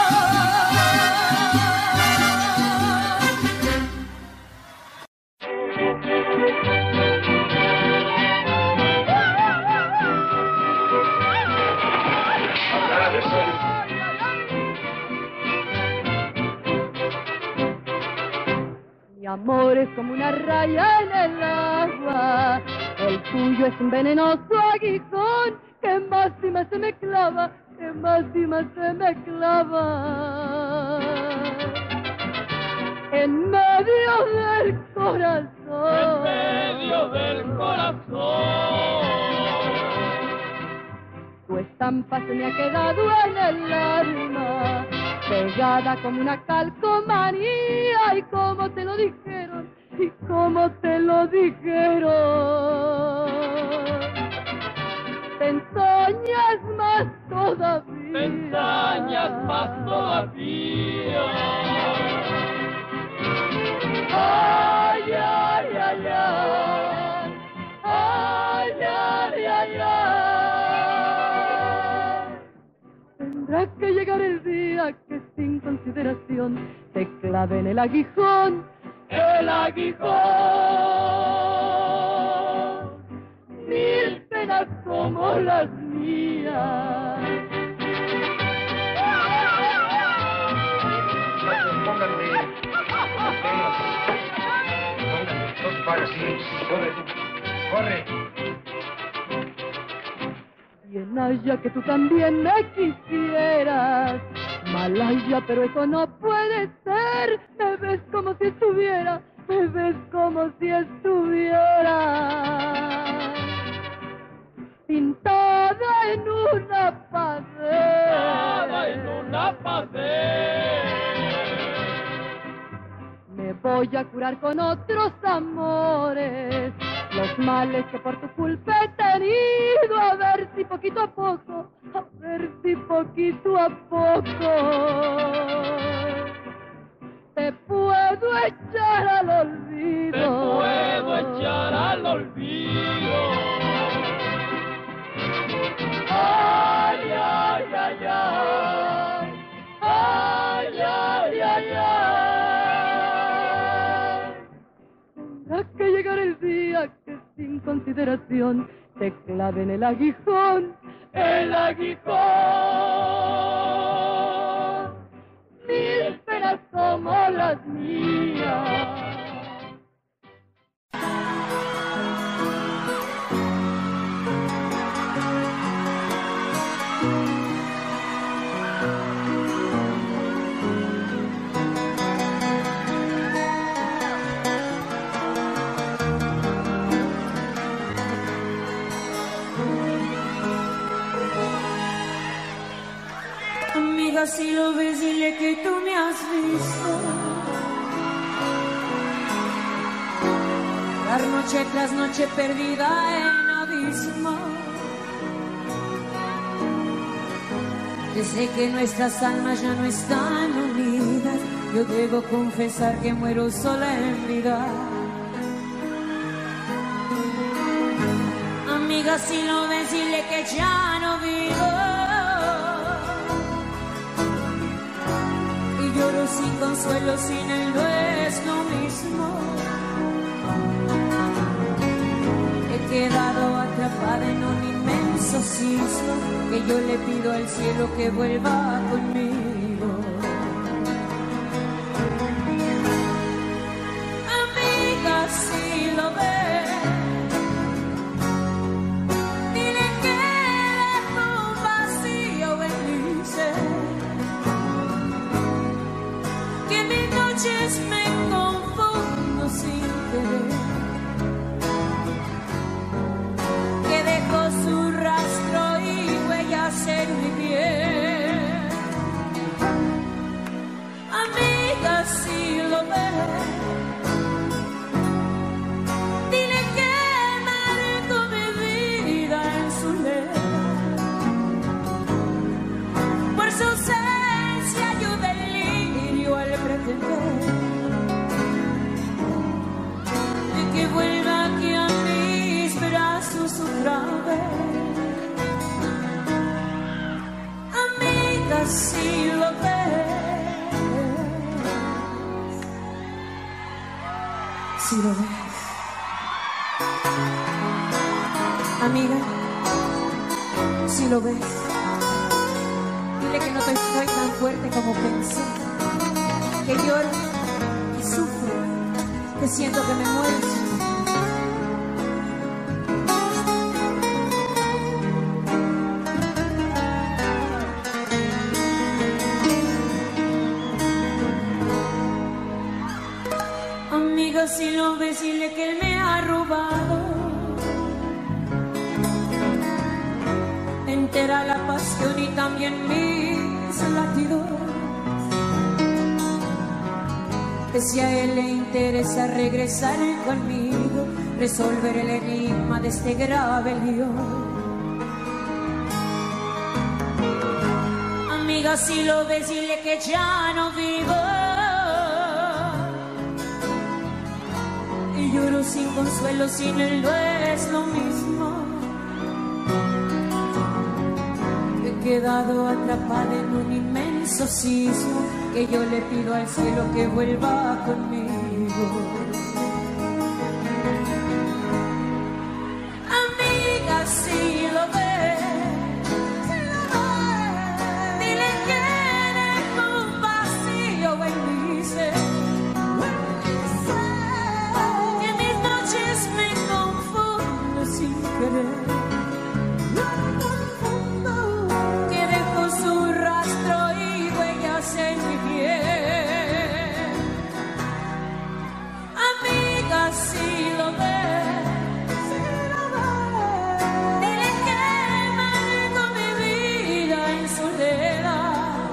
Speaker 7: Mi amor es como una raya en el agua, el tuyo es un venenoso aguijón que más y más se me clava, que más y más se me clava en medio del corazón,
Speaker 10: en medio del corazón.
Speaker 7: Tu estampa se me ha quedado en el alma, pegada como una calcomanía, y como te lo dijeron, y como te lo dijeron, te ensañas más todavía,
Speaker 10: te ensañas más todavía.
Speaker 7: Ay, ay, ay, ay, ay, ay, ay, ay. Tendrá que llegar el día que sin consideración te clave en el aguijón, el aguijón. Mil penas como las mías.
Speaker 13: Pónganme, pónganme, dos pares, sí, corre, corre.
Speaker 7: Bien haya que tú también me quisieras, Malaya, pero eso no puede ser. Me ves como si estuviera, me ves como si estuviera pintada en una pared,
Speaker 10: pintada en una pared.
Speaker 7: Me voy a curar con otros amores los males que por tu culpa he tenido, a ver si poquito a poco, a ver si poquito a poco te puedo echar al olvido,
Speaker 10: te puedo echar al olvido.
Speaker 7: Ay, ay, ay, ay, ay, ay, ay, ay. Tendrá que llegar el día que sin consideración te clave en el aguijón, el aguijón. Mil penas como las mías.
Speaker 5: Amiga, si lo ves, dile que tú me has visto dar noche tras noche perdida en abismo. Desde que nuestras almas ya no están unidas, yo debo confesar que muero sola en vida. Amiga, si lo ves, dile que ya no vivo, lloro sin consuelo, sin él no es lo mismo. He quedado atrapada en un inmenso sismo que yo le pido al cielo que vuelva conmigo. Amiga, si lo ves, dile que dejo un vacío en mi ser, me confundo sin querer, que dejó su rastro y huellas en mi piel. ves, amiga, si lo ves, si lo ves, amiga, si lo ves, dile que no soy tan fuerte como pensé, que lloro y sufro, que siento que me muero. Amiga, si lo ves, dile que él me ha robado entera la pasión y también mis latidos. Que si a él le interesa regresar conmigo, resolver el enigma de este grave lío. Amiga, si lo ves, dile que ya no vivo y lloro sin consuelo, sin él no es lo mismo. He quedado atrapada en un inmenso sismo, que yo le pido al cielo que vuelva conmigo. Amiga, si lo ves, dile que dejo un vacío en mi ser, que mis noches me confundo sin querer, que dejo su rastro y huellas en mi piel. Amiga, si lo ves, dile que manejo mi vida en soledad,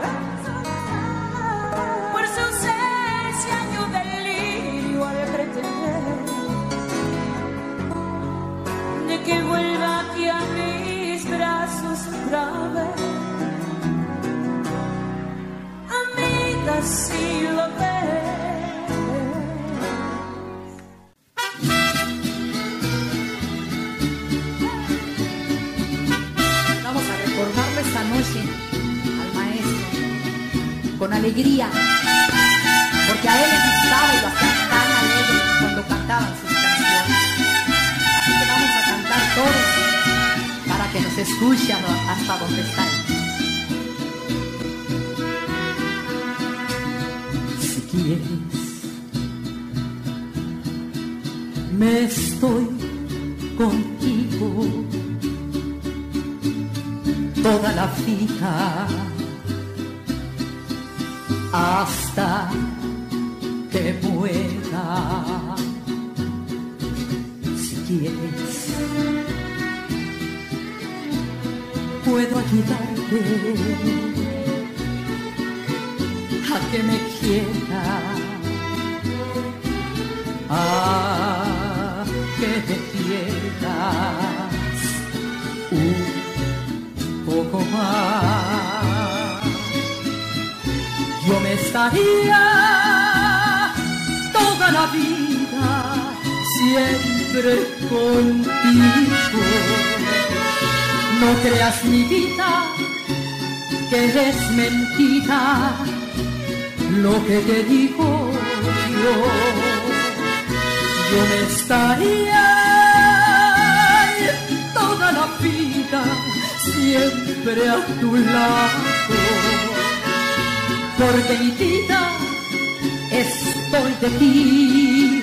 Speaker 5: por su ausencia y un delirio al pretender de que vuelva aquí a mis brazos otra vez. Amiga, si lo ves.
Speaker 2: Vamos a recordarle esta noche al maestro con alegría, porque a él le gustaba y lo hacía tan alegre cuando cantaban sus canciones. Así que vamos a cantar todos para que nos escuchen hasta donde están.
Speaker 1: Si quieres, me estoy contigo toda la vida hasta que muera. Si quieres, puedo ayudarte a que me quiera, a que me quieras un poco más. Yo me estaría toda la vida siempre contigo. No creas mi vida que es mentira lo que te digo yo. Yo me estaría toda la vida siempre a tu lado, porque mi vida estoy de ti.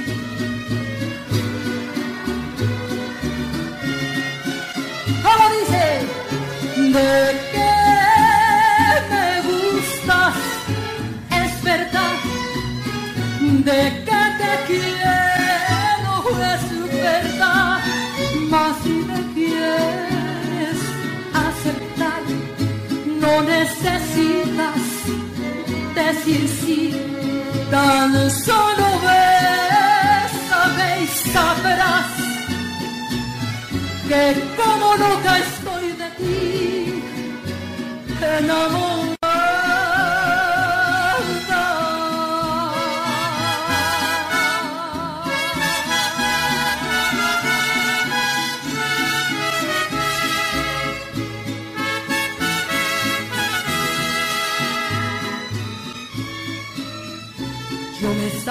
Speaker 1: ¿Cómo dice? De que me gustas es verdad, de que te quiero es verdad, mas si me quieres aceptar, no necesitas decir sí, tan solo bésame y sabrás que como loca estoy de ti, enamorada.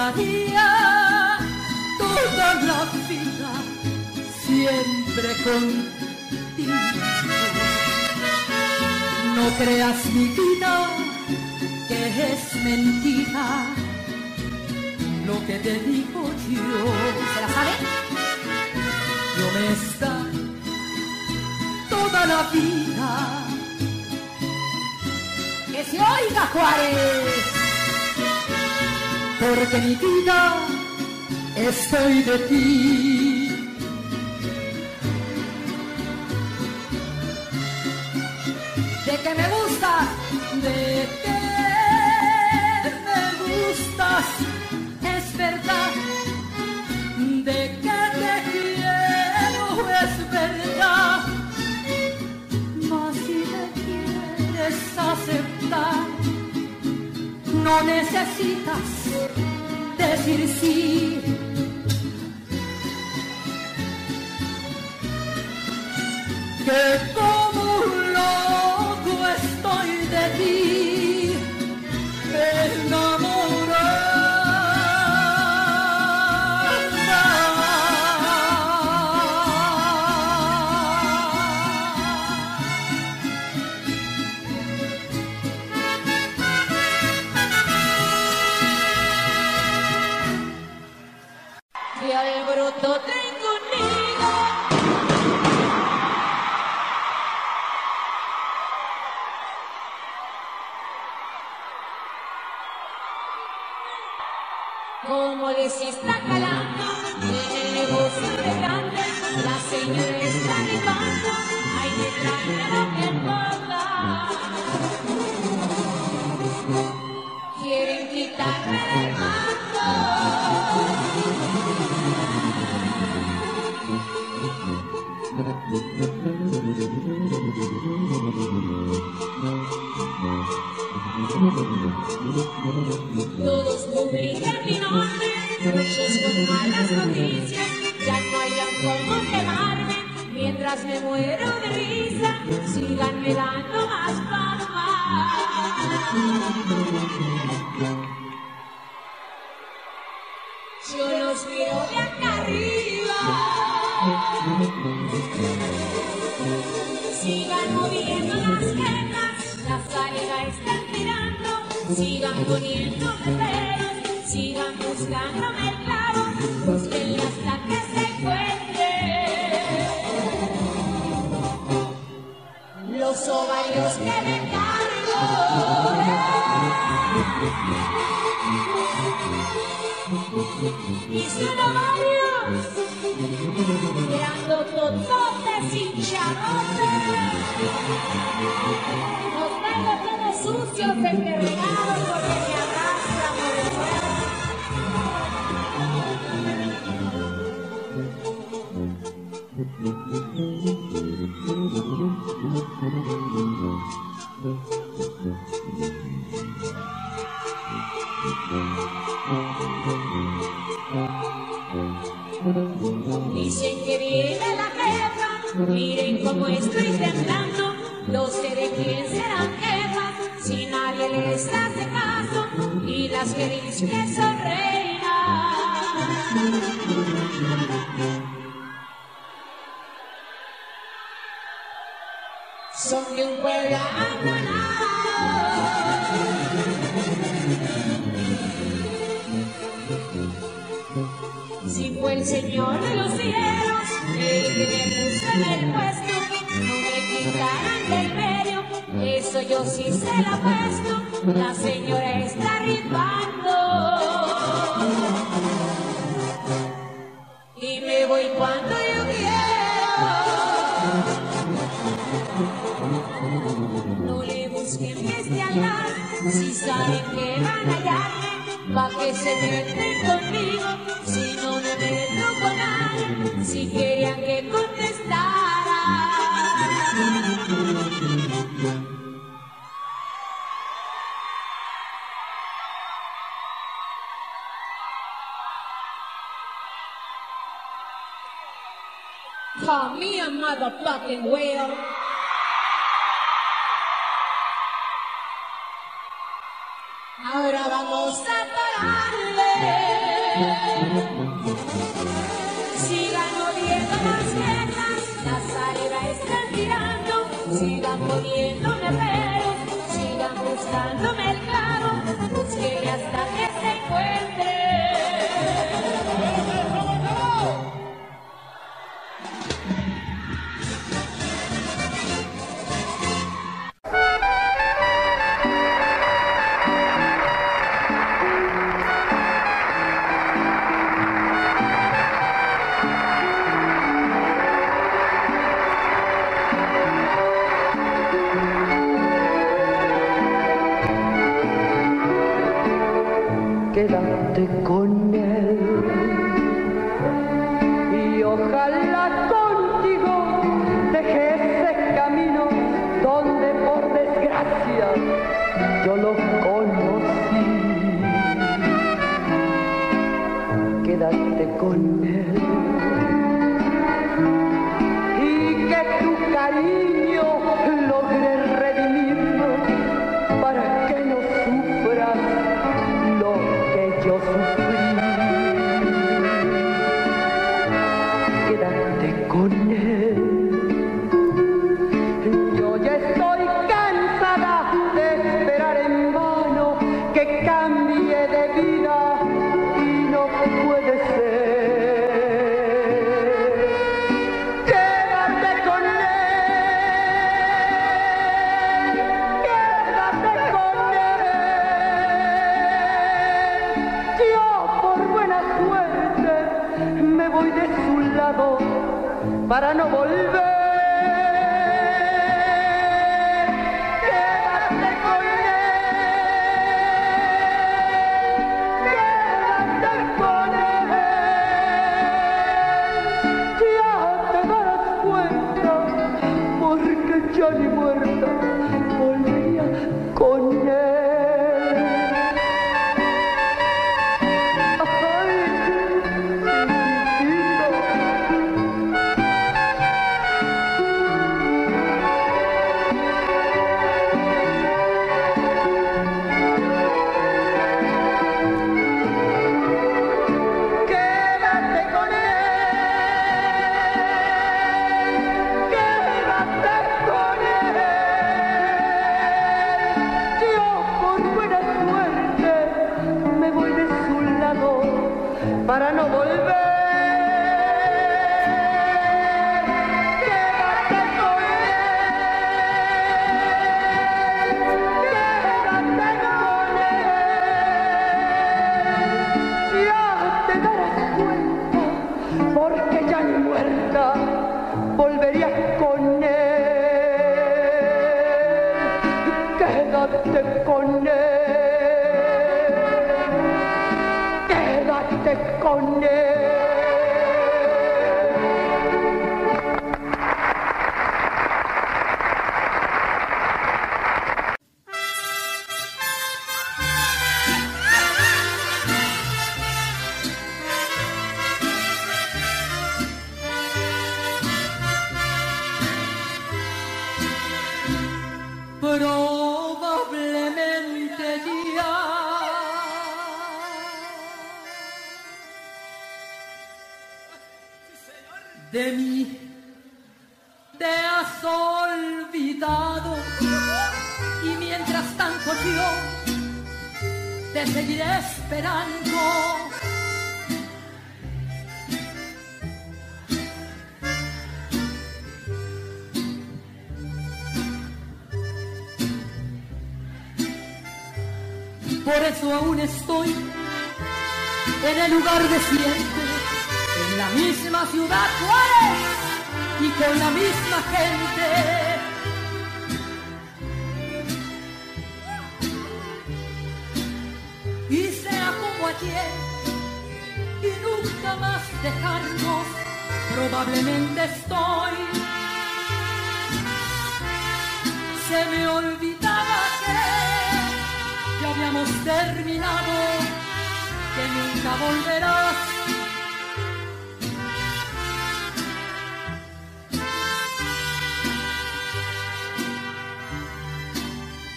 Speaker 1: estaría toda la vida siempre contigo. No creas mi vida que es mentira lo que te digo yo.
Speaker 2: ¿Se la sabe?
Speaker 1: Yo me estaré toda la vida.
Speaker 2: ¡Que se oiga, Juárez!
Speaker 1: Porque mi vida estoy de ti.
Speaker 2: De que me gustas,
Speaker 1: de que me gustas, es verdad. De que te quiero, es verdad. Mas si me quieres aceptar, no necesitas decir sí. Que como un loco estoy de ti, enamorada.
Speaker 5: Y al bruto tengo un nido. Como les está calando en el negocio de grande, la señora está animando, hay que traer lo que importa. Quieren quitarme del mando. Todos publican mi nombre, muchos con malas noticias, ya no hayan cómo quemarme, mientras me muero de risa, síganme dando más palmas. Yo los miro de acá arriba, sigan moviendo las quejas, la salida están tirando, sigan poniendo pelos, sigan buscándome el clavo, busquen hasta que se encuentren los ovarios que me cargo. Mis ovarios, quedando tototes hinchadotes, los tengo todos sucios, enterregados porque me arrastra por el suelo. Dicen que viene la jefa, miren cómo estoy temblando, no sé de quién serán jefas, si nadie les hace caso, y las que dicen que son reinas. Son de un pueblo abandonado. Si fue el Señor de los cielos el que me puso en el puesto, no me quitarán del medio, eso yo sí se la puesto, la señora está rifando. Y me voy cuando yo quiero. No le busquen desde allá, si saben que van a hallarme, pa' que se meten conmigo, si no me meto con nadie, si querían que contestara. Call me a motherfucking whale. Ahora vamos a pararle. Sigan oliendo las guerras, las arenas están tirando, sigan poniéndome peros, sigan buscándome el claro, búsquenme hasta que se encuentre.
Speaker 9: Quédate con él y ojalá contigo deje ese camino donde por desgracia yo lo conocí. Quédate con él y que tu cariño logre redimirlo para que no sufras lo que yo sufrí. Quédate con él. Yo ya estoy cansada de esperar en vano que cambie de vida y no puede ser. Quédate con él. Quédate con él. Yo por buena suerte me voy de su lado para no volver. Quédate con él, quédate con él. Ya te darás cuenta, porque ya ni muerta volvería con él. Para no volver. Quédate con él, quédate con él. Ya te darás cuenta, porque ya ni muerta volverías con él. Quédate con él. Quédate con él.
Speaker 1: Probablemente ya de mí te has olvidado, y mientras tanto yo te seguiré esperando. Por eso aún estoy en el lugar de siempre, en la misma ciudad Juárez y con la misma gente. Y sea como ayer y nunca más dejarnos, probablemente estoy. Se me olvidaba que ya habíamos terminado, que nunca volverás.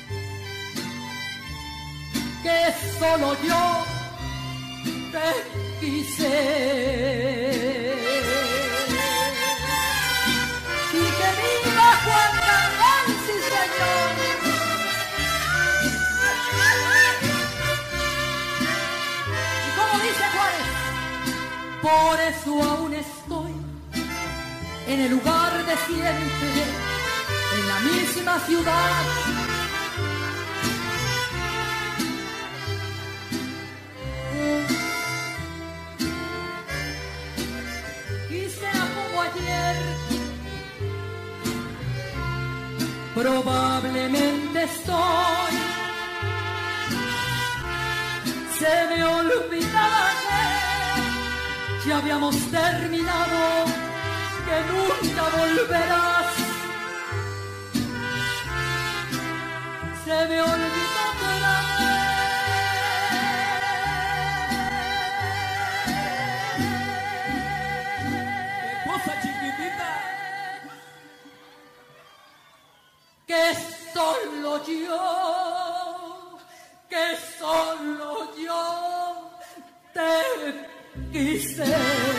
Speaker 1: Que solo yo te quise. Y que viva Juan Gabriel, sí señor. Y como dice Juárez, por eso aún estoy en el lugar de siempre, en la misma ciudad. Probablemente estoy, se me olvidaba que ya habíamos terminado, que nunca volverás. Se me olvidó otra vez. ¿Qué cosa, chiquitita? Que solo yo, que solo yo te quise.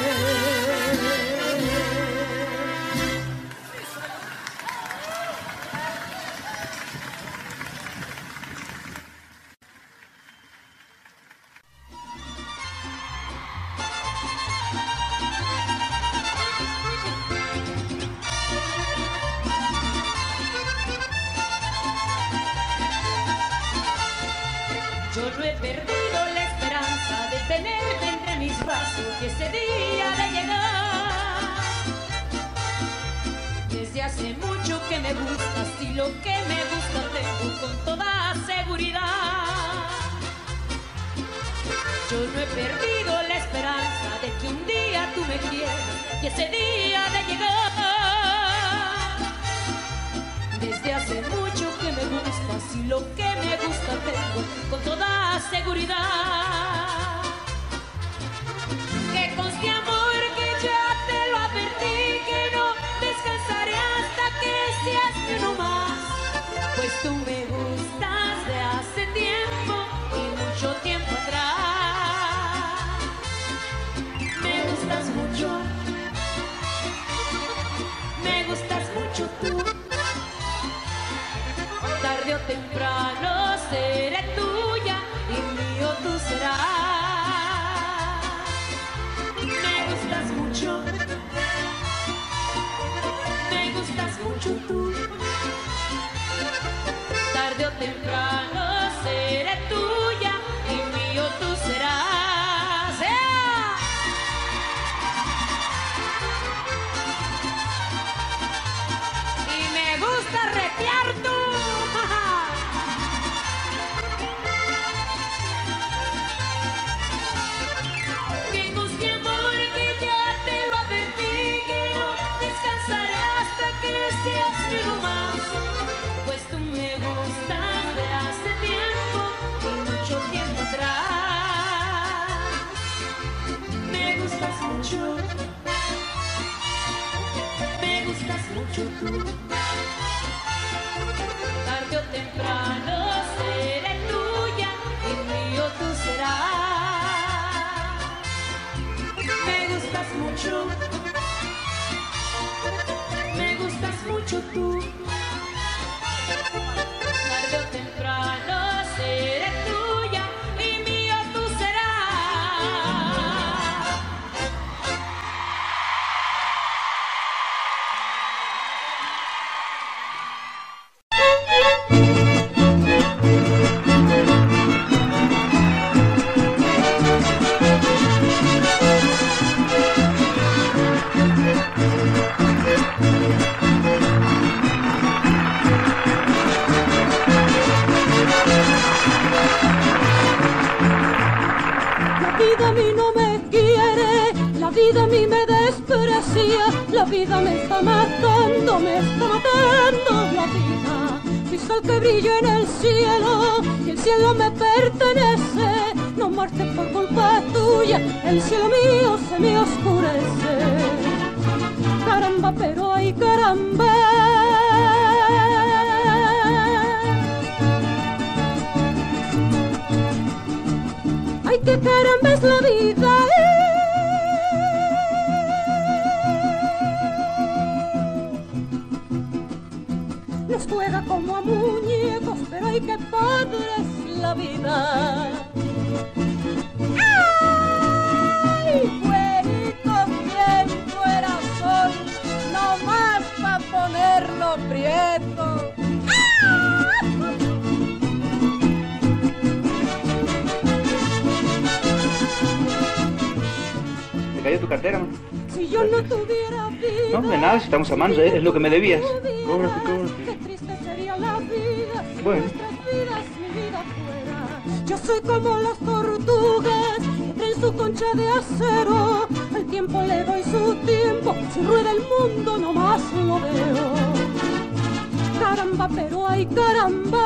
Speaker 5: Yo no he perdido la esperanza de tenerte entre mis brazos y ese día de llegar. Desde hace mucho que me gustas y lo que me gusta tengo con toda seguridad. Yo no he perdido la esperanza de que un día tú me quieras y ese día de llegar. Desde hace mucho que me gustas y lo que me gusta tengo con toda seguridad. Que conste amor que ya te lo advertí, que no descansaré hasta que seas uno más. Pues tú me gustas de hace tiempo y mucho tiempo atrás. Me gustas mucho, me gustas mucho tú. Tarde o temprano seré tuya y mío tú serás. Me gustas mucho, me gustas mucho tú. Tarde o temprano seré tuya y mío tú serás. ¡Ea! Y me gusta retear tú. Pues tú me gustas de hace tiempo y mucho tiempo atrás. Me gustas mucho, me gustas mucho tú. Tarde o temprano seré tuya y mío tú serás. Me gustas mucho, me gustas mucho tú. Tarde o temprano seré tuya y mío tú serás.
Speaker 7: La vida me está matando, me está matando la vida. Mi sol que brilla en el cielo, y el cielo me pertenece. No muerte por culpa tuya, el cielo mío se me oscurece. Caramba, pero ay caramba. Ay, que caramba es la vida.
Speaker 5: nos juega como a muñecos, pero ay, qué padre es la vida. ¡Ay, güerito, bien corazón! No más pa' ponerlo prieto.
Speaker 13: ¿Te cayó tu cartera, man?
Speaker 5: Si yo no tuviera vida.
Speaker 13: No, de nada, si estamos amando, es lo que me debías. Cóbrate, cóbrate.
Speaker 5: Qué triste sería la vida si
Speaker 13: bueno.
Speaker 5: nuestras vidas mi vida fuera. Yo soy como las tortugas que traen su concha de acero. Al tiempo le doy su tiempo, si rueda el mundo nomás lo veo. Caramba, pero ay caramba.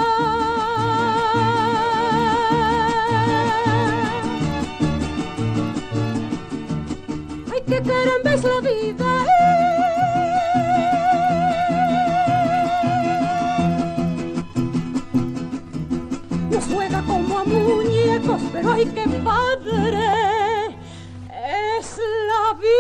Speaker 5: Ay, qué caramba es la vida. Nos juega como a muñecos, pero ay, qué padre es la vida.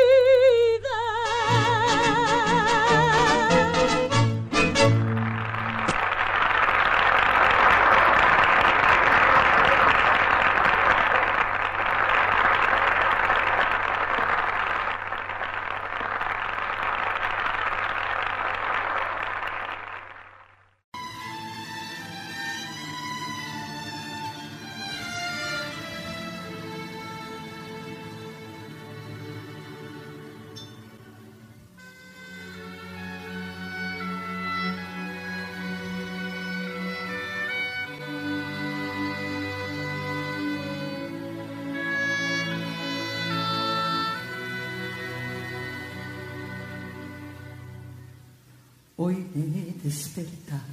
Speaker 1: Hoy me he despertado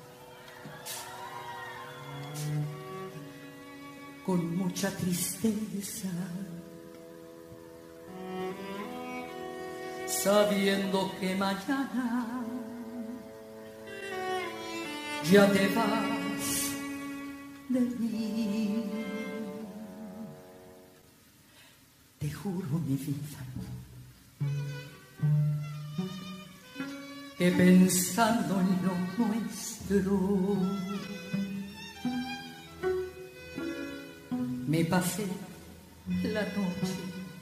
Speaker 1: con mucha tristeza, sabiendo que mañana ya te vas de mí. Te juro, mi vida, que pensando en lo nuestro me pasé la noche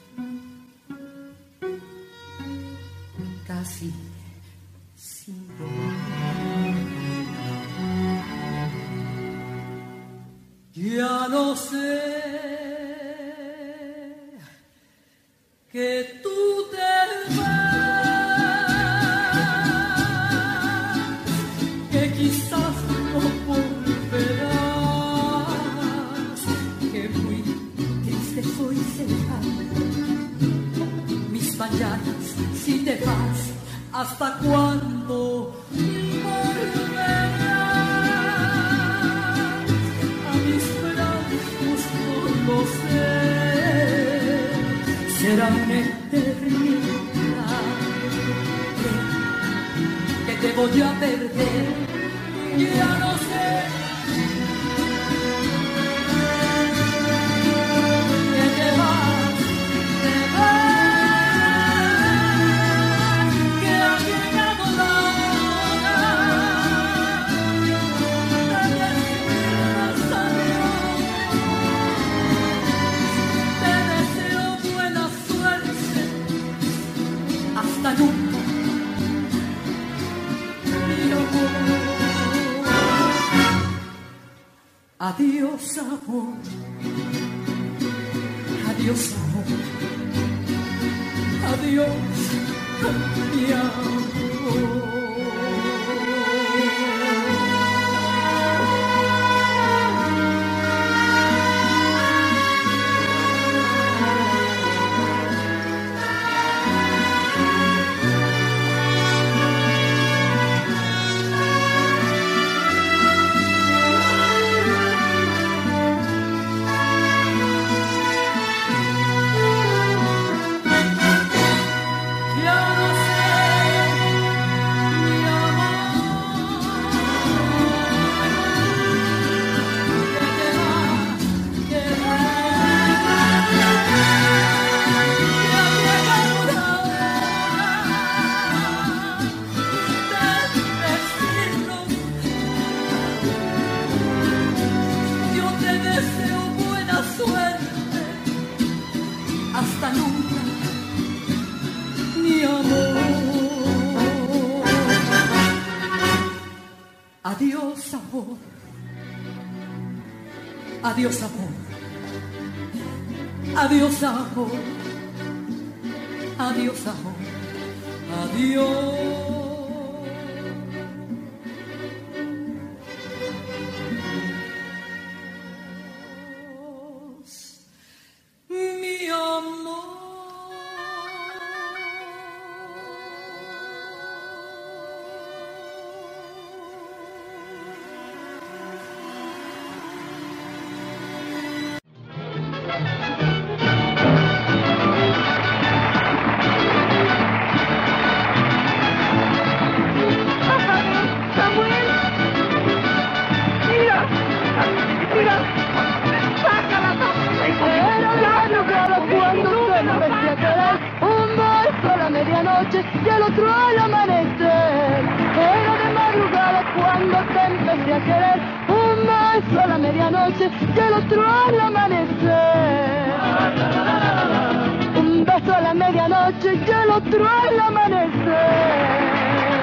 Speaker 1: casi sin dormir. Ya no sé que tú te vas, quizás no volverás, que muy triste soy será mis mañanas si te vas. ¿Hasta cuándo volverás a mis brazos? No lo sé, será una eternidad que, que te voy a perder. Ya no sé que te vas, te vas, que ha llegado la hora de decirnos adiós. Te deseo buena suerte, hasta nunca, mi amor. Adiós, amor, adiós, amor, adiós, mi amor. Adiós, amor. Adiós, amor. Adiós, amor. Adiós, amor. Adiós. Mi amor.
Speaker 7: Medianoche y el otro al amanecer. Era de madrugada cuando te empecé a querer. Un beso a la medianoche y el otro al amanecer. Un beso a la medianoche y el otro al amanecer.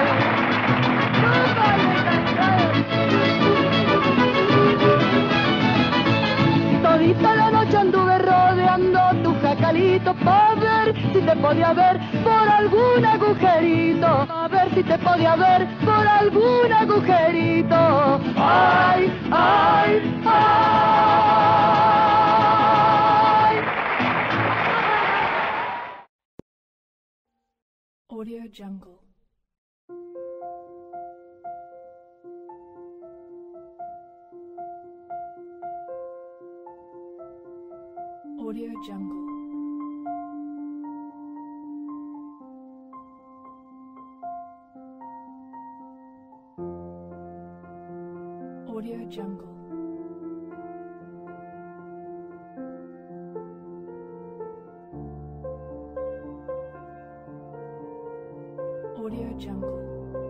Speaker 7: Todita la noche anduve rodeando tu jacalito pa' ver si te podía ver por algún agujerito, a ver si te podía ver por algún agujerito. Ay, ay, ay.
Speaker 14: Audio Jungle. Audio Jungle. Audio Jungle. Audio Jungle.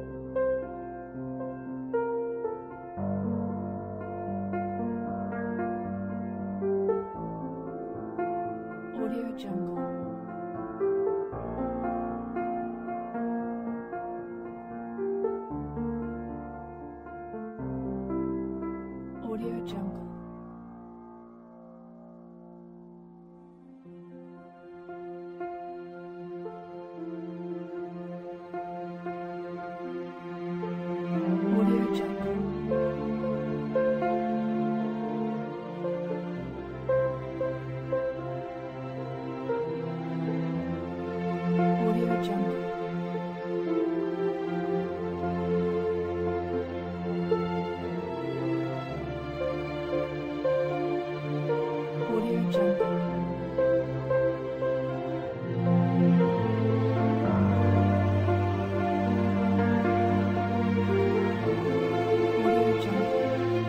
Speaker 14: Audio Jungle. Audio Jungle. Audio Jungle. Audio Jungle. Audio Jungle. Audio Jungle.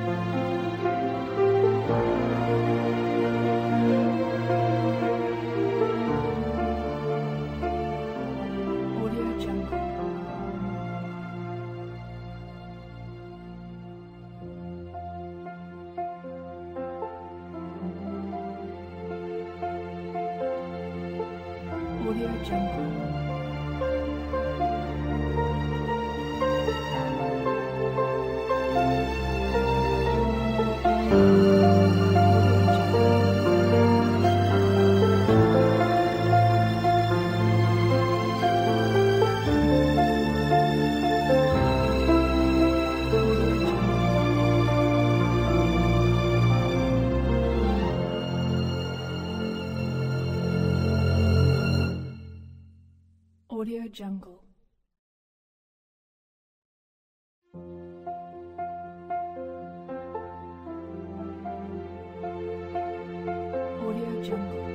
Speaker 14: Audio Jungle. Audio Jungle. Audio Jungle. Audio Jungle.